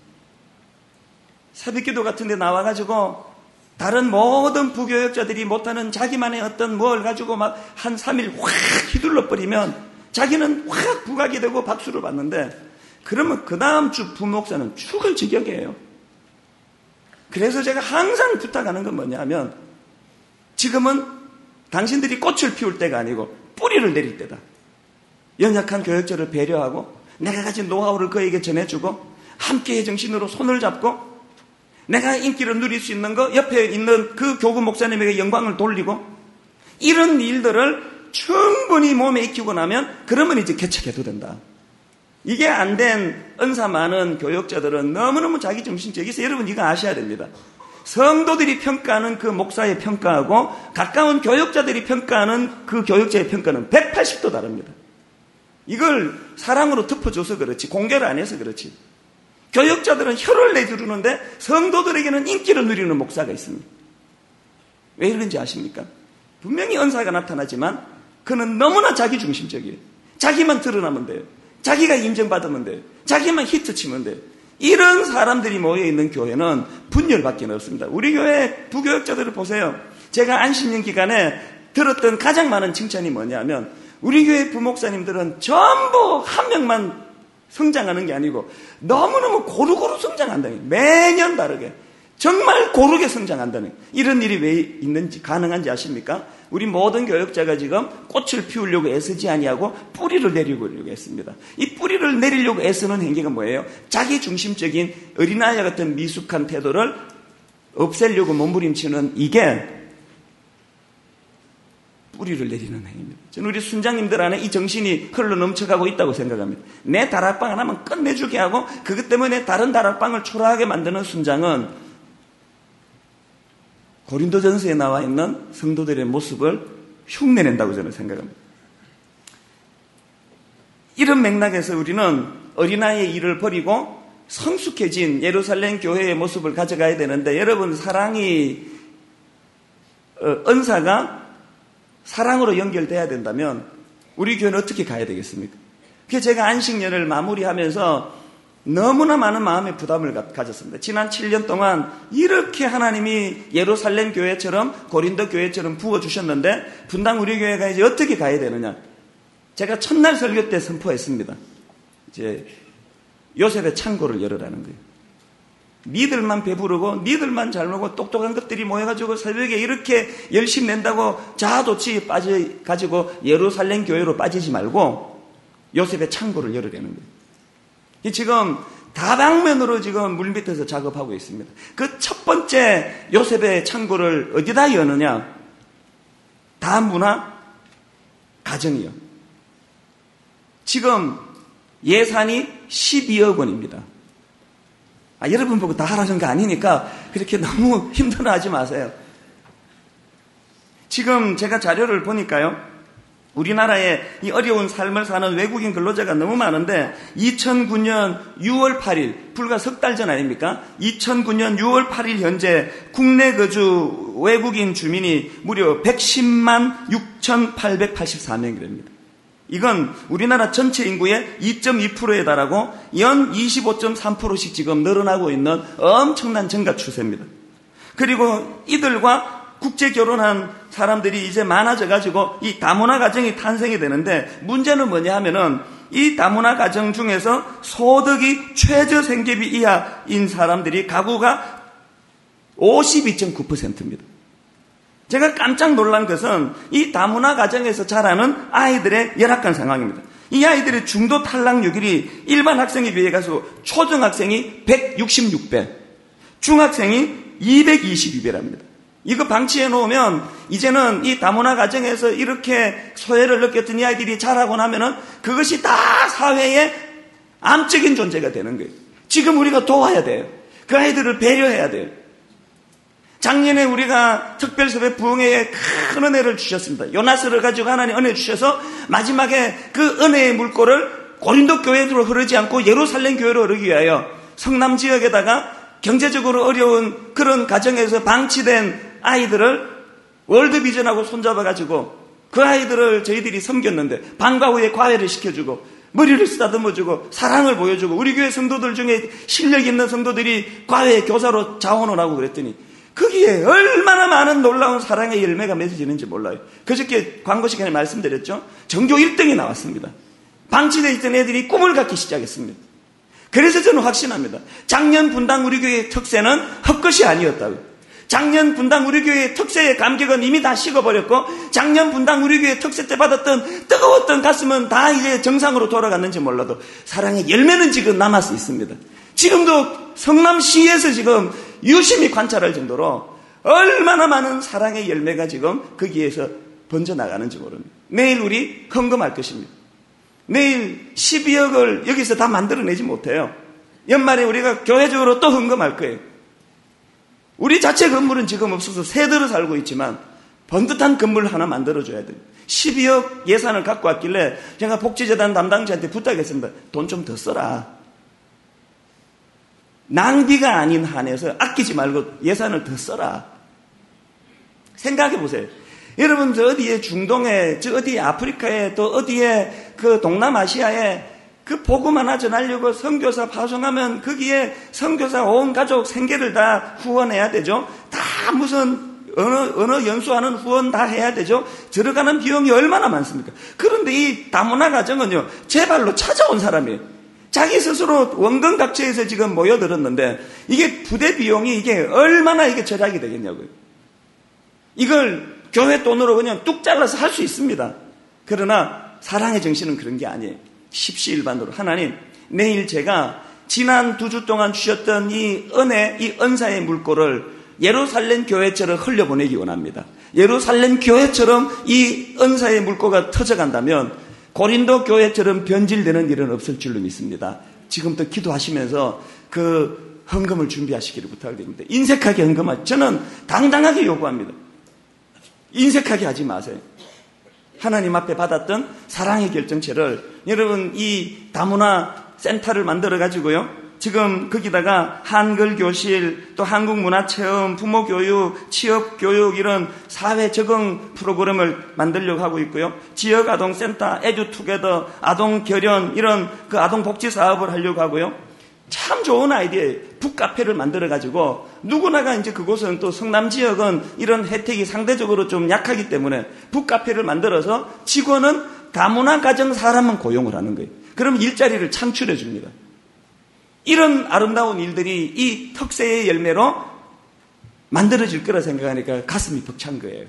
새벽기도 같은 데 나와가지고 다른 모든 부교역자들이 못하는 자기만의 어떤 뭘 가지고 막 한 삼 일 확 휘둘러 버리면 자기는 확 부각이 되고 박수를 받는데 그러면 그 다음 주 부목사는 죽을 지경이에요. 그래서 제가 항상 부탁하는 건 뭐냐면 지금은 당신들이 꽃을 피울 때가 아니고 뿌리를 내릴 때다. 연약한 교역자를 배려하고 내가 가진 노하우를 그에게 전해주고 함께의 정신으로 손을 잡고 내가 인기를 누릴 수 있는 거 옆에 있는 그 교구 목사님에게 영광을 돌리고 이런 일들을 충분히 몸에 익히고 나면 그러면 이제 개척해도 된다. 이게 안 된 은사 많은 교역자들은 너무너무 자기중심적이서 여러분 이거 아셔야 됩니다. 성도들이 평가하는 그 목사의 평가하고 가까운 교역자들이 평가하는 그 교역자의 평가는 백팔십 도 다릅니다. 이걸 사랑으로 덮어줘서 그렇지 공개를 안 해서 그렇지. 교역자들은 혀를 내두르는데 성도들에게는 인기를 누리는 목사가 있습니다. 왜 이런지 아십니까? 분명히 은사가 나타나지만 그는 너무나 자기중심적이에요. 자기만 드러나면 돼요. 자기가 인정받으면 돼요. 자기만 히트치면 돼요. 이런 사람들이 모여있는 교회는 분열밖에 없습니다. 우리 교회 부교역자들을 보세요. 제가 안식년 기간에 들었던 가장 많은 칭찬이 뭐냐면 우리 교회 부목사님들은 전부 한 명만 성장하는 게 아니고 너무너무 고루고루 성장한다는 거예요. 매년 다르게. 정말 고르게 성장한다는 이런 일이 왜 있는지 가능한지 아십니까? 우리 모든 교역자가 지금 꽃을 피우려고 애쓰지 아니하고 뿌리를 내리려고 했습니다. 이 뿌리를 내리려고 애쓰는 행위가 뭐예요? 자기중심적인 어린아이 같은 미숙한 태도를 없애려고 몸부림치는 이게 뿌리를 내리는 행위입니다. 저는 우리 순장님들 안에 이 정신이 흘러 넘쳐가고 있다고 생각합니다. 내 다락방 하나만 끝내주게 하고 그것 때문에 다른 다락방을 초라하게 만드는 순장은 고린도전서에 나와 있는 성도들의 모습을 흉내낸다고 저는 생각합니다. 이런 맥락에서 우리는 어린아이의 일을 버리고 성숙해진 예루살렘 교회의 모습을 가져가야 되는데 여러분 사랑이 어, 은사가 사랑으로 연결돼야 된다면 우리 교회는 어떻게 가야 되겠습니까? 그래서 제가 안식년을 마무리하면서 너무나 많은 마음의 부담을 가졌습니다. 지난 칠 년 동안 이렇게 하나님이 예루살렘 교회처럼 고린도 교회처럼 부어주셨는데 분당 우리 교회가 이제 어떻게 가야 되느냐. 제가 첫날 설교 때 선포했습니다. 이제 요셉의 창고를 열으라는 거예요. 니들만 배부르고 니들만 잘 먹고 똑똑한 것들이 모여가지고 새벽에 이렇게 열심히 낸다고 자아도취 빠져가지고 예루살렘 교회로 빠지지 말고 요셉의 창고를 열으라는 거예요. 지금 다방면으로 지금 물밑에서 작업하고 있습니다. 그 첫 번째 요셉의 창고를 어디다 여느냐? 다문화 가정이요. 지금 예산이 십이억 원입니다. 아, 여러분 보고 다 하라는 거 아니니까 그렇게 너무 힘들어하지 마세요. 지금 제가 자료를 보니까요, 우리나라에 이 어려운 삶을 사는 외국인 근로자가 너무 많은데 이천구 년 유월 팔일, 불과 석 달 전 아닙니까? 이천구 년 유월 팔일 현재 국내 거주 외국인 주민이 무려 백십만 육천팔백팔십사 명이랍니다. 이건 우리나라 전체 인구의 이 점 이 퍼센트에 달하고 연 이십오 점 삼 퍼센트씩 지금 늘어나고 있는 엄청난 증가 추세입니다. 그리고 이들과 국제 결혼한 사람들이 이제 많아져가지고 이 다문화 가정이 탄생이 되는데, 문제는 뭐냐 하면은 이 다문화 가정 중에서 소득이 최저 생계비 이하인 사람들이 가구가 오십이 점 구 퍼센트입니다. 제가 깜짝 놀란 것은 이 다문화 가정에서 자라는 아이들의 열악한 상황입니다. 이 아이들의 중도 탈락률이 일반 학생에 비해 가서 초등학생이 백육십육 배, 중학생이 이백이십이 배랍니다. 이거 방치해 놓으면 이제는 이 다문화 가정에서 이렇게 소외를 느꼈던 이 아이들이 자라고 나면은 그것이 다 사회의 암적인 존재가 되는 거예요. 지금 우리가 도와야 돼요. 그 아이들을 배려해야 돼요. 작년에 우리가 특별섭외 부흥회에 큰 은혜를 주셨습니다. 요나스를 가지고 하나님 은혜 주셔서 마지막에 그 은혜의 물꼬를 고린도 교회로 흐르지 않고 예루살렘 교회로 흐르기 위하여 성남 지역에다가 경제적으로 어려운 그런 가정에서 방치된 아이들을 월드비전하고 손잡아가지고 그 아이들을 저희들이 섬겼는데, 방과 후에 과외를 시켜주고 머리를 쓰다듬어주고 사랑을 보여주고, 우리 교회 성도들 중에 실력 있는 성도들이 과외 교사로 자원을 하고 그랬더니 거기에 얼마나 많은 놀라운 사랑의 열매가 맺어지는지 몰라요. 그저께 광고 시간에 말씀드렸죠. 전교 일 등이 나왔습니다. 방치되어 있던 애들이 꿈을 갖기 시작했습니다. 그래서 저는 확신합니다. 작년 분당 우리 교회의 특세는 헛것이 아니었다고. 작년 분당 우리 교회의 특세의 감격은 이미 다 식어버렸고, 작년 분당 우리 교회 특세 때 받았던 뜨거웠던 가슴은 다 이제 정상으로 돌아갔는지 몰라도 사랑의 열매는 지금 남아서 있습니다. 지금도 성남시에서 지금 유심히 관찰할 정도로 얼마나 많은 사랑의 열매가 지금 거기에서 번져나가는지 모릅니다. 내일 우리 헌금할 것입니다. 내일 십이억을 여기서 다 만들어내지 못해요. 연말에 우리가 교회적으로 또 헌금할 거예요. 우리 자체 건물은 지금 없어서 새들어 살고 있지만 번듯한 건물 하나 만들어줘야 돼요. 십이억 예산을 갖고 왔길래 제가 복지재단 담당자한테 부탁했습니다. 돈 좀 더 써라. 낭비가 아닌 한에서 아끼지 말고 예산을 더 써라. 생각해 보세요. 여러분, 저 어디에 중동에, 저 어디에 아프리카에, 또 어디에 그 동남아시아에 그 복음 하나 전하려고 선교사 파송하면 거기에 선교사 온 가족 생계를 다 후원해야 되죠. 다 무슨 어느, 어느 연수하는 후원 다 해야 되죠. 들어가는 비용이 얼마나 많습니까? 그런데 이 다문화 가정은요, 제 발로 찾아온 사람이에요. 자기 스스로 원근각처에서 지금 모여들었는데 이게 부대 비용이 이게 얼마나 이게 절약이 되겠냐고요. 이걸 교회 돈으로 그냥 뚝 잘라서 할 수 있습니다. 그러나 사랑의 정신은 그런 게 아니에요. 십시일반으로 하나님, 내일 제가 지난 두 주 동안 주셨던 이 은혜, 이 은사의 물꼬를 예루살렘 교회처럼 흘려보내기 원합니다. 예루살렘 교회처럼 이 은사의 물꼬가 터져간다면 고린도 교회처럼 변질되는 일은 없을 줄로 믿습니다. 지금부터 기도하시면서 그 헌금을 준비하시기를 부탁드립니다. 인색하게 헌금하지. 저는 당당하게 요구합니다. 인색하게 하지 마세요. 하나님 앞에 받았던 사랑의 결정체를 여러분 이 다문화 센터를 만들어 가지고요. 지금 거기다가 한글 교실, 또 한국 문화 체험, 부모 교육, 취업 교육 이런 사회 적응 프로그램을 만들려고 하고 있고요. 지역 아동 센터, 에듀투게더, 아동 결연 이런 그 아동 복지 사업을 하려고 하고요. 참 좋은 아이디어예요. 북카페를 만들어가지고 누구나가 이제 그곳은 또 성남 지역은 이런 혜택이 상대적으로 좀 약하기 때문에 북카페를 만들어서 직원은 다문화 가정 사람만 고용을 하는 거예요. 그럼 일자리를 창출해 줍니다. 이런 아름다운 일들이 이 특세의 열매로 만들어질 거라 생각하니까 가슴이 벅찬 거예요.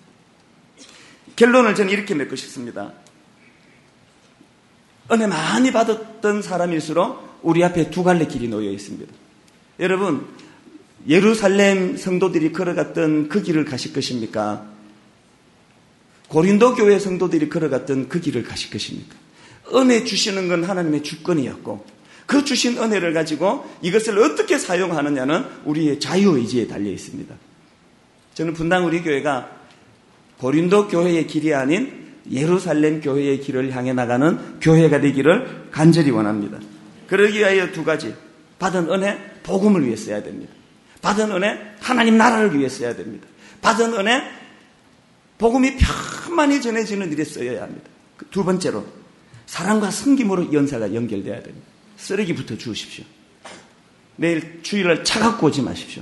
결론을 저는 이렇게 맺고 싶습니다. 은혜 많이 받았던 사람일수록 우리 앞에 두 갈래 길이 놓여 있습니다. 여러분, 예루살렘 성도들이 걸어갔던 그 길을 가실 것입니까? 고린도 교회 성도들이 걸어갔던 그 길을 가실 것입니까? 은혜 주시는 건 하나님의 주권이었고 그 주신 은혜를 가지고 이것을 어떻게 사용하느냐는 우리의 자유의지에 달려 있습니다. 저는 분당 우리 교회가 고린도 교회의 길이 아닌 예루살렘 교회의 길을 향해 나가는 교회가 되기를 간절히 원합니다. 그러기 위하여 두 가지. 받은 은혜, 복음을 위해 써야 됩니다. 받은 은혜, 하나님 나라를 위해 써야 됩니다. 받은 은혜, 복음이 편만히 전해지는 일에 써야 합니다. 두 번째로, 사랑과 섬김으로 연사가 연결돼야 됩니다. 쓰레기부터 주우십시오. 내일 주일날 차 갖고 오지 마십시오.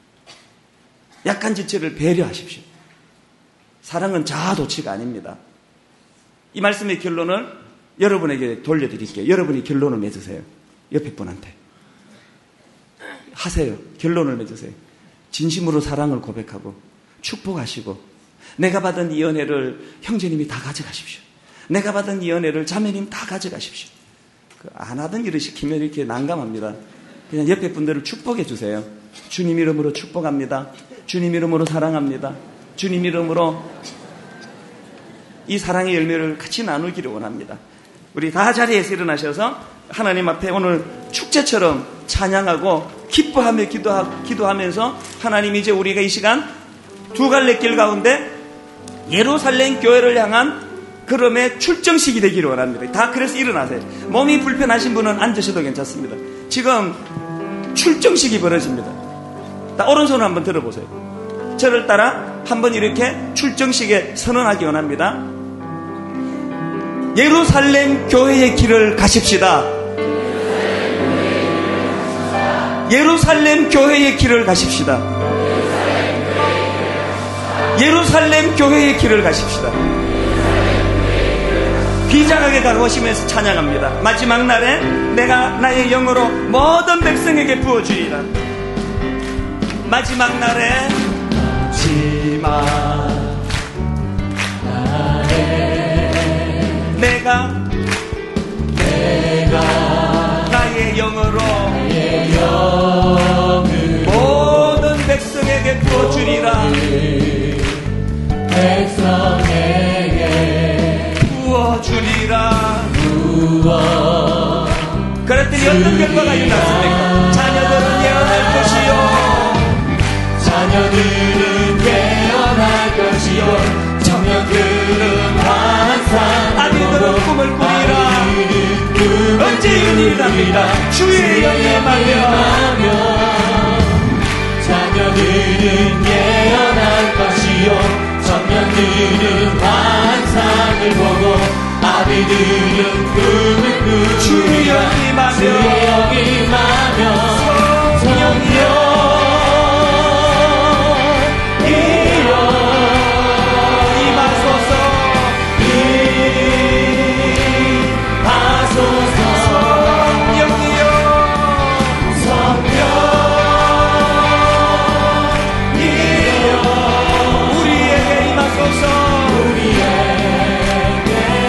약한 지체를 배려하십시오. 사랑은 자아도취가 아닙니다. 이 말씀의 결론을 여러분에게 돌려드릴게요. 여러분이 결론을 맺으세요. 옆에 분한테. 하세요. 결론을 맺으세요. 진심으로 사랑을 고백하고 축복하시고 내가 받은 이 은혜를 형제님이 다 가져가십시오. 내가 받은 이 은혜를 자매님 다 가져가십시오. 그 안 하던 일을 시키면 이렇게 난감합니다. 그냥 옆에 분들을 축복해 주세요. 주님 이름으로 축복합니다. 주님 이름으로 사랑합니다. 주님 이름으로 이 사랑의 열매를 같이 나누기를 원합니다. 우리 다 자리에서 일어나셔서 하나님 앞에 오늘 축제처럼 찬양하고 기뻐하며 기도하, 기도하면서 하나님 이제 우리가 이 시간 두 갈래 길 가운데 예루살렘 교회를 향한 걸음의 출정식이 되기를 원합니다. 다 그래서 일어나세요. 몸이 불편하신 분은 앉으셔도 괜찮습니다. 지금 출정식이 벌어집니다. 자, 오른손을 한번 들어보세요. 저를 따라 한번 이렇게 출정식에 선언하기 원합니다. 예루살렘 교회의 길을 가십시다. 예루살렘 교회의 길을 가십시다. 예루살렘 교회의 길을 가십시다. 비장하게 다가오시면서 찬양합니다. 마지막 날에 내가 나의 영으로 모든 백성에게 부어주리라. 마지막 날에 마지막 날에 내가 내가 나의 영으로 나의 영을 모든 백성에게 부어주리라. 백성에게 부어주리라. 부어. 그랬더니 어떤 결과가 일어났습니까? 자녀들은 예언할 것이요. 자녀들은 예언할 것이요. 청년들은 환상. 아비들은 꿈을 꾸리라. 언제 일이랍니다. 주의 영예하며. 자녀들은 예언할 것이요. 청년들은 환상을 보고 아비들은 꿈을 꾸리라. 주의 영임하며 성령 이여 임하소서. 임하소서. 성령이여 성령 이여 우리에게 임하소서. 우리에게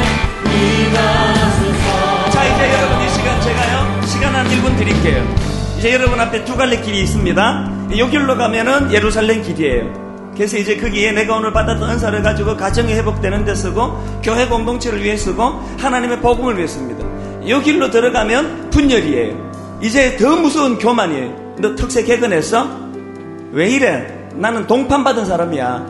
임하소서. 자, 이제 여러분 이 시간 제가요 시간 한 일 분 드릴게요. 이제 여러분 앞에 두 갈래 길이 있습니다. 이 길로 가면은 예루살렘 길이에요. 그래서 이제 거기에 내가 오늘 받았던 은사를 가지고 가정이 회복되는 데 쓰고 교회 공동체를 위해 쓰고 하나님의 복음을 위해 씁니다. 이 길로 들어가면 분열이에요. 이제 더 무서운 교만이에요. 너 특세 개근했어? 왜 이래? 나는 동판 받은 사람이야.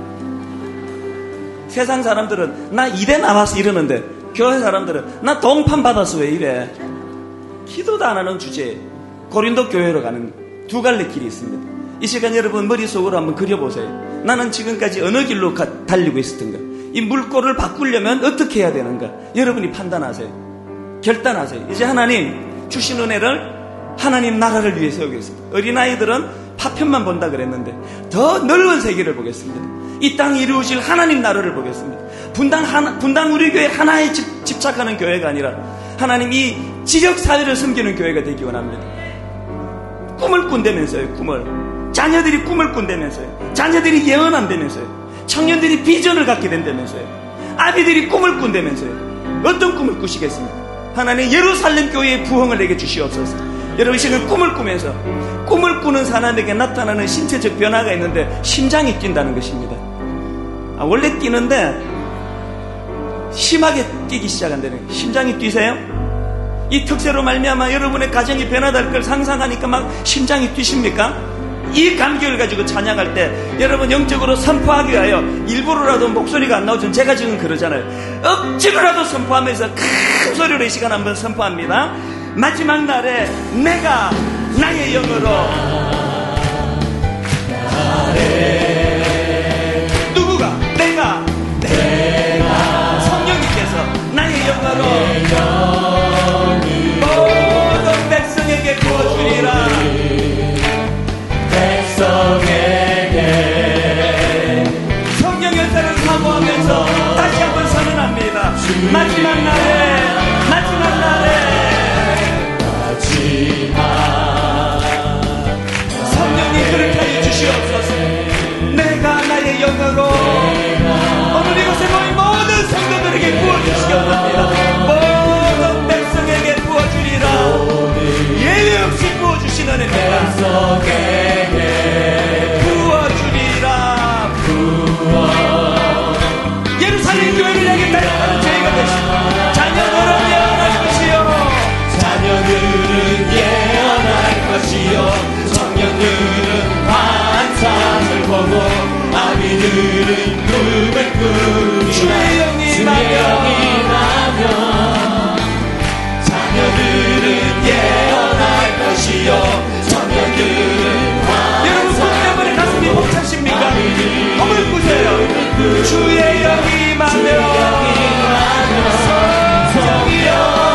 세상 사람들은 나 이대 나와서 이러는데 교회 사람들은 나 동판 받아서 왜 이래? 기도도 안 하는 주제에 고린도 교회로 가는 두 갈래 길이 있습니다. 이 시간 여러분 머릿속으로 한번 그려보세요. 나는 지금까지 어느 길로 가, 달리고 있었던가? 이 물꼬를 바꾸려면 어떻게 해야 되는가? 여러분이 판단하세요. 결단하세요. 이제 하나님 주신 은혜를 하나님 나라를 위해 세우겠습니다. 어린아이들은 파편만 본다 그랬는데 더 넓은 세계를 보겠습니다. 이 땅에 이루어질 하나님 나라를 보겠습니다. 분당 하나, 분당 우리 교회 하나에 집, 집착하는 교회가 아니라 하나님 이 지역사회를 섬기는 교회가 되기 원합니다. 꿈을 꾼다면서요. 꿈을. 자녀들이 꿈을 꾼다면서요. 자녀들이 예언한다면서요. 청년들이 비전을 갖게 된다면서요. 아비들이 꿈을 꾼다면서요. 어떤 꿈을 꾸시겠습니까? 하나님 예루살렘 교회의 부흥을 내게 주시옵소서. 여러분 지금 꿈을 꾸면서 꿈을 꾸는 사람에게 나타나는 신체적 변화가 있는데 심장이 뛴다는 것입니다. 아, 원래 뛰는데 심하게 뛰기 시작한다는 거예요. 심장이 뛰세요? 이 특세로 말미암아 여러분의 가정이 변화될 걸 상상하니까 막 심장이 뛰십니까? 이 감격을 가지고 찬양할 때 여러분 영적으로 선포하기 위하여 일부러라도 목소리가 안 나오죠. 제가 지금 그러잖아요. 억지로라도 선포하면서 큰 소리로 이 시간 한번 선포합니다. 마지막 날에 내가 나의 영으로 나를 누구가? 내가 내가 성령님께서 나의 영으로 모든 백성에게 부어주리라. 백성에게 성령 연사를 사모하면서 다시 한번 선언합니다. 마지막 날에 마지막 날에 성령님 그렇게 하여 주시옵소서. 내가 나의 영으로 오늘 이곳에 모인 모든 성도들에게 부어주시기 원합니다. 모든 백성에게 부어주리라. 예외 없이 부어주시는 은혜가 부어주리라. 부어 예루살렘 교회를 향해 달려가는 저희가 되시고 자녀들은 예언할 것이요 자녀들은 예언할 것이요 청년들은 환상을 보고 아비들은 꿈을 꾸리라. 주의 영이 임하며 자녀들은 예언할 것이요 청년들은 환상을 여러분 꿈 때문에 가슴이 벅차십니까? 꿈을 꾸세요. 주의 영이 임하며 성령이여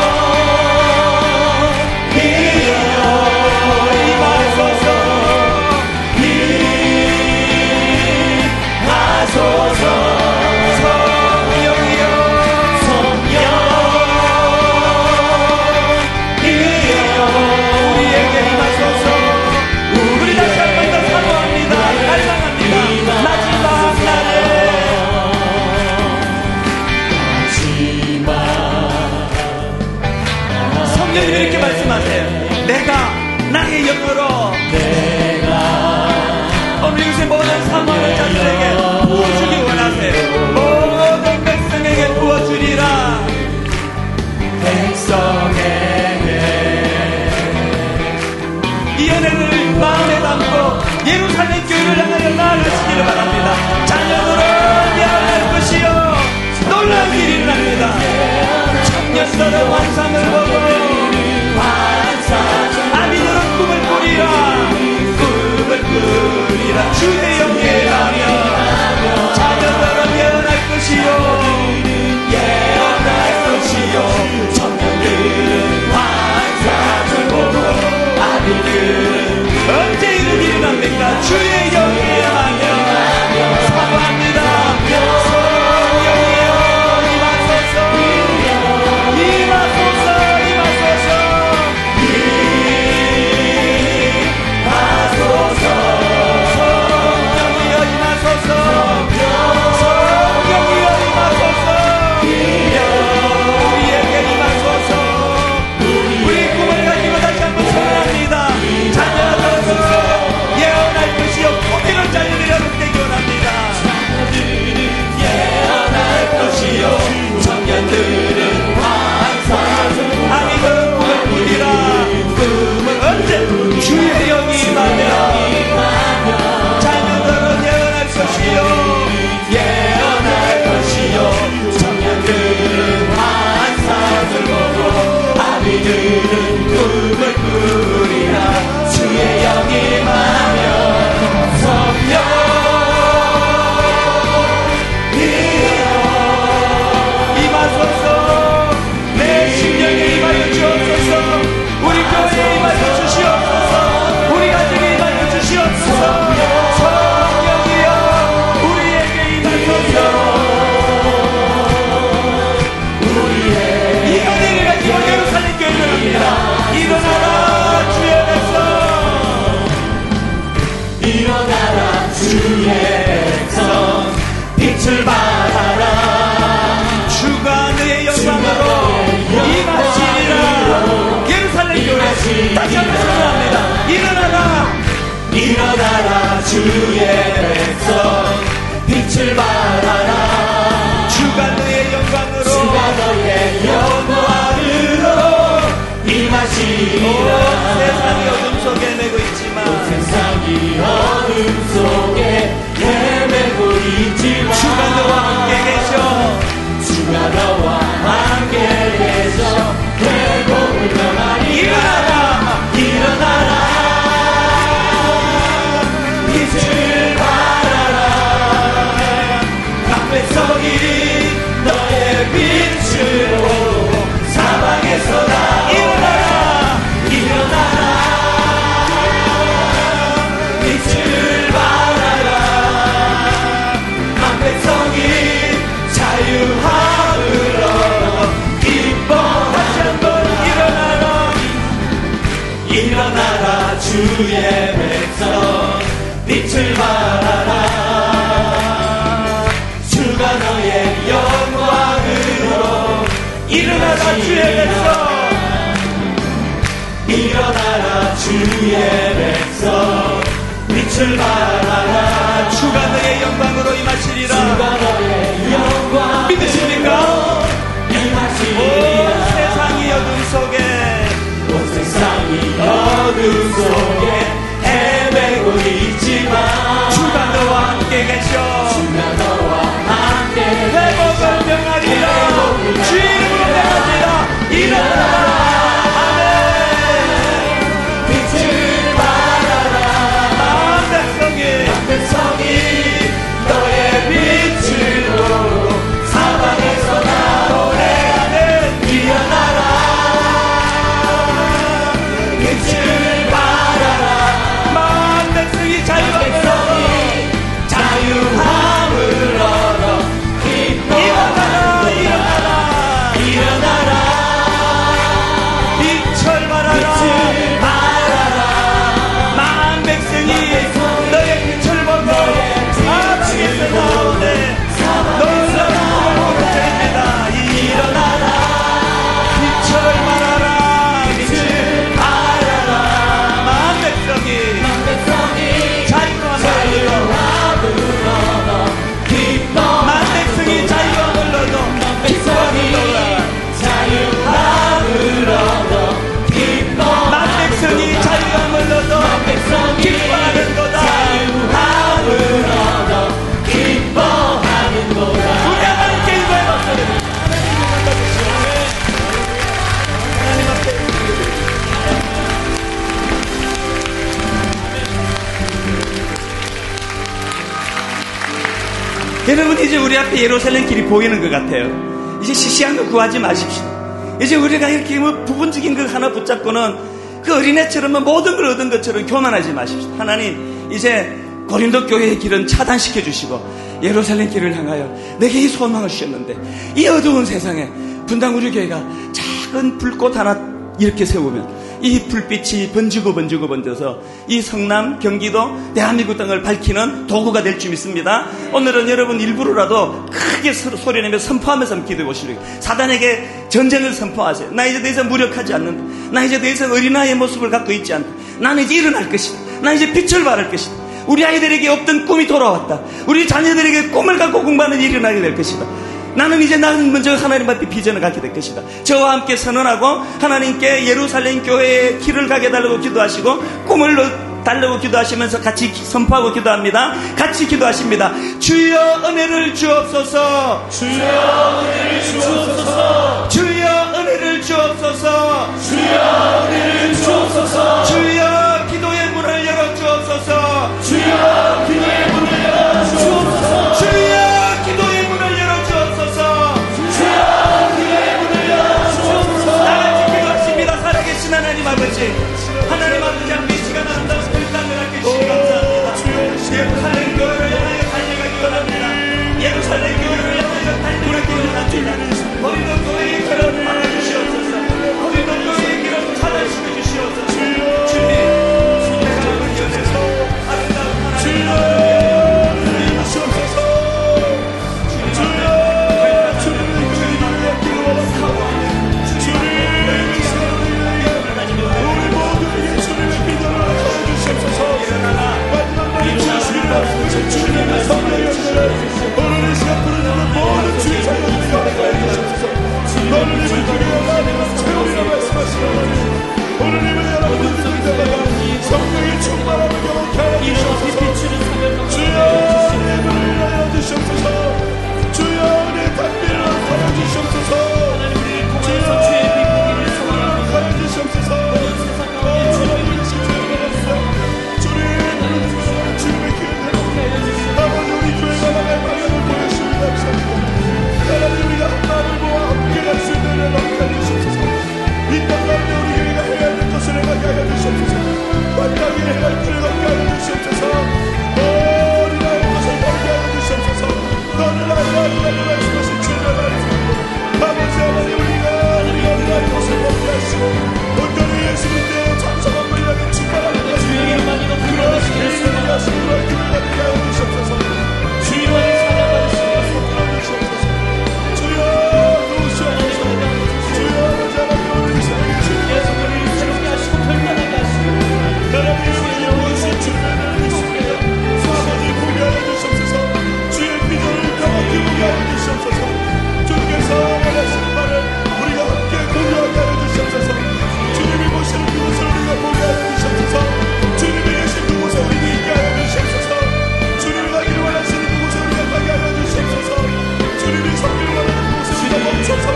이렇게 말씀하세요. 내가 나의 영으로 내가 오늘 이곳에 모든 사모하는 자들에게 부어주기 원하세요. 모든 백성에게 부어주리라. 백성에게 이 은혜를 마음에 담고 예루살렘 교회를 향하여 나아가시기를 바랍니다. 자녀들은 예언할 것이요 놀라운 일이 일어납니다. 청년들은 환상을 보고 아비들은 꿈을 꾸리라. 꿈을 꾸리라. 주의 영에 가며 자녀들은 예언할 것이요 예언할 것이요 청년들은 환상을 보고 아비들은 언제 이런 일이 납니까? 주의 영에 가며 사모합니다. 성령이여 임하소서 임하소서 주의 영이 임하며 자녀들은 예언할 것이요 예언할 것이요 청년들은 환상을 보고 아비들은 꿈을 꾸리라. 주의 영이 임하며 성령 임하소서. 내 심령에 임하여 주옵소서. 우리 교회에 임하여 주시옵소서. 우리 가정에 임하여 주시옵소서. 성령이여 우리에게 임하소서. 이 은혜를 가지고 예루살렘 교회를 합니다. 일어나라 주의 백성 일어나라 주의 백성 빛을 발하라. 주가 너의 영광으로 임하시리라. 예루살렘 교회 다시 한번 선언합니다. 일어나라 일어나라 주의 백성 빛을 발하라. 주가 너의 영광으로 주가 너의 영광으로 임하시리라. 세상이 어둠 속에 매고 있지만 세상이 주의 백성 빛을 발하라. 주가 너의 영광으로 일어나라 주의 백성, 일어나라 주의 백성 빛을 발하라. 주가 너의 영광으로 임하시리라. 주가 너의 영광 믿으십니까? 임하시리라. 온 세상이 어둠 속에, 온 세상이 어둠 속에 헤매고 있지만 주가 너와 함께 계셔. 주가 너와 함께 회복을 명하리라. 주 이름으로 명하리라. 일어나라. 여러분, 이제 우리 앞에 예루살렘 길이 보이는 것 같아요. 이제 시시한 거 구하지 마십시오. 이제 우리가 이렇게 뭐 부분적인 걸 하나 붙잡고는 그 어린애처럼 모든 걸 얻은 것처럼 교만하지 마십시오. 하나님, 이제 고린도 교회의 길은 차단시켜 주시고 예루살렘 길을 향하여 내게 이 소망을 주셨는데, 이 어두운 세상에 분당 우리 교회가 작은 불꽃 하나 이렇게 세우면 이 불빛이 번지고 번지고 번져서 이 성남, 경기도, 대한민국 땅을 밝히는 도구가 될 줄 믿습니다. 오늘은 여러분 일부러라도 크게 소리내며 선포하면서 기도해 보시려고, 사단에게 전쟁을 선포하세요. 나 이제 더 이상 무력하지 않는다. 나 이제 더 이상 어린아이의 모습을 갖고 있지 않다. 나는 이제 일어날 것이다. 나 이제 빛을 발할 것이다. 우리 아이들에게 없던 꿈이 돌아왔다. 우리 자녀들에게 꿈을 갖고 공부하는 일이 일어나게 될 것이다. 나는 이제 나는 먼저 하나님 앞에 비전을 갖게 될 것이다. 저와 함께 선언하고 하나님께 예루살렘 교회의 길을 가게 달라고 기도하시고 꿈을 달라고 기도하시면서 같이 선포하고 기도합니다. 같이 기도하십니다. 주여 은혜를 주옵소서. 주여 은혜를 주옵소서. 주여 은혜를 주옵소서. 주여 은혜를 주옵소서. 주여 기도의 문을 열어 주옵소서. 주여 기도의 문을 열어 주옵소서. 주여 기도의 문을 열어 주옵소서. 주여 기도의 문을 열어 주옵소서. 나같이 기도하십니다. 살아계신 하나님 아버지, 하나님 아버지 앞에 이 시간 아름다운 불쌍을 함께 주시기 감사합니다. 예루살렘 교회를 향하여 달려가기 원합니다. 예루살렘 교회를 향하여 달려가기 원합니다. 고린도 교회의 길을 막아주시옵소서. 고린도 교회의 길을 차단시켜 주시옵소서. 주님, 내가 우리 연에서 아름다운 하나님 아버지 주시옵소서. 주여, 주님의 교회를 기도하옵소서. 주님의 우리 모두에게 주님의 기도를 해주시옵소서. 마지막 주님의 성령의 은혜를 오늘 이 시간 부르는 모든 주의 자녀들이 가득하게 해주시옵소서. 오늘 님을 주님의 마음으로 채우리라 말씀하시오니 오늘 님을 여러분들 때마다 성령의 충만함을 경험하게 해주시옵소서. 주여 님을 열어주시옵소서. 주여 내 담비를 가려주시옵소서. 주여 가려주시옵소서. 하나님, 우리가 한 마음을 모아 함께 갈 수 있는 은혜를 얻게 해주시옵소서. 이 땅 가운데 우리 교회가 해야 될 것을 행하게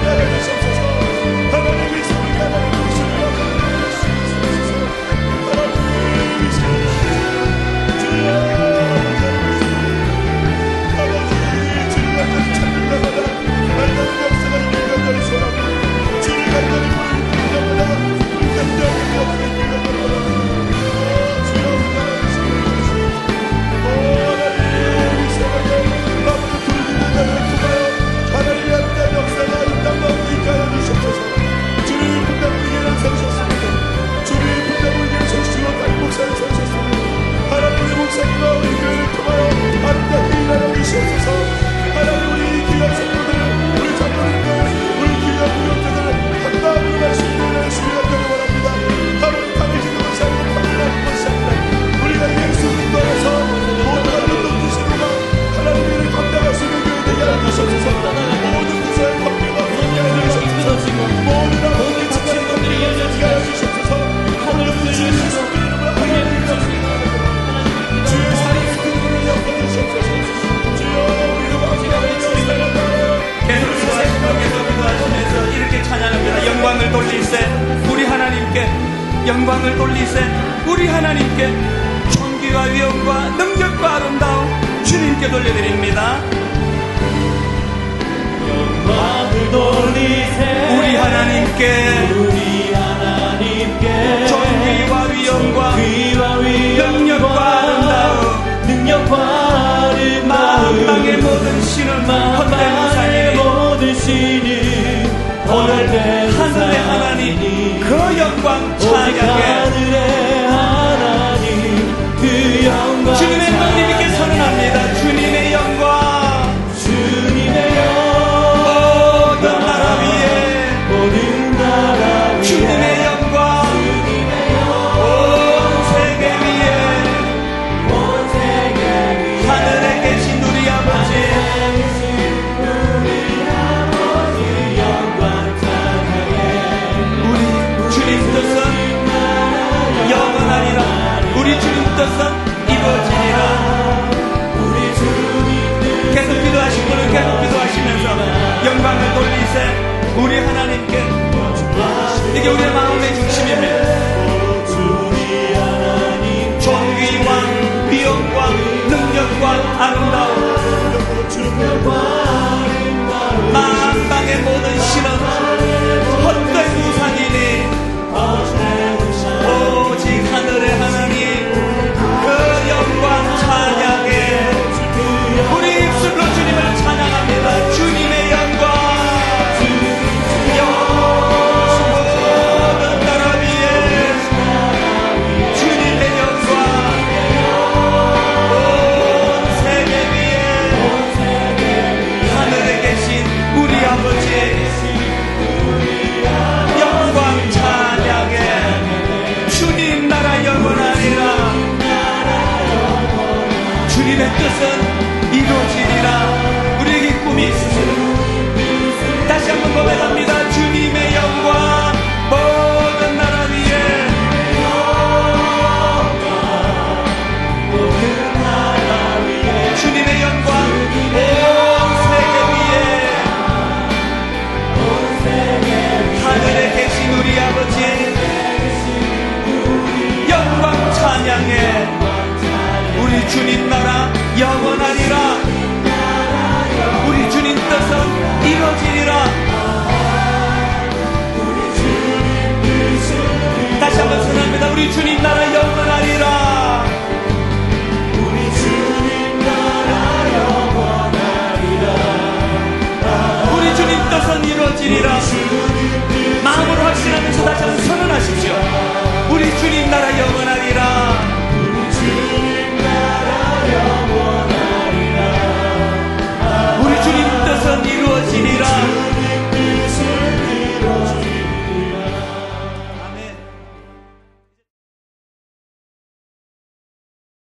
영광을 돌리세 우리 하나님께, 영광을 돌리세 우리 하나님께, 존귀와 위엄과 능력과 아름다움 주님께 돌려드립니다. 영광을 돌리세 우리 하나님께, 우리 하나님께 존귀와 위엄과 능력과 아름다움, 능력과 아름다움 만방의 모든 신은 헛된 우상이니 오늘 하늘의 하나님 그 영광 찬양해. 하늘의 하나님 그 영광 주님의 능력님께 선언합니다. 주님의 영광, 주님의 영광 모든 나라 위에, 모든 나라 위에 주님의 영광, 주님의 영광 온 세계 위에, 온 세계 위에 하늘에 계신 우리 아버지, 우리 주님 뜻은 이루어지리라. 계속 기도하신 분은 계속 기도하시면서 영광을 돌리세 우리 하나님께. 이게 우리의 마음의 중심입니다. 존귀와 위엄과 능력과 아름다움, 만방의 모든 신은 헛된 우상이니 오직 하늘의 하나님 그 영광 찬양해. 우리 입술로 주님을 찬양합니다. 주님의 영광, 모든 나라 위에 주님의 영광, 온 세계 위에 하늘에 계신 우리 아버지 영광 찬양해. 주님 나라 영원하리라. 주님의 뜻은 이루어지리라. 우리에게 꿈이 있으시라. 다시 한번 고백합니다. 주님의 영광, 모든 나라 위에, 주님의 영광, 온 세계 위에, 하늘에 계신 우리 아버지 영광 찬양해. 우리 주님 나라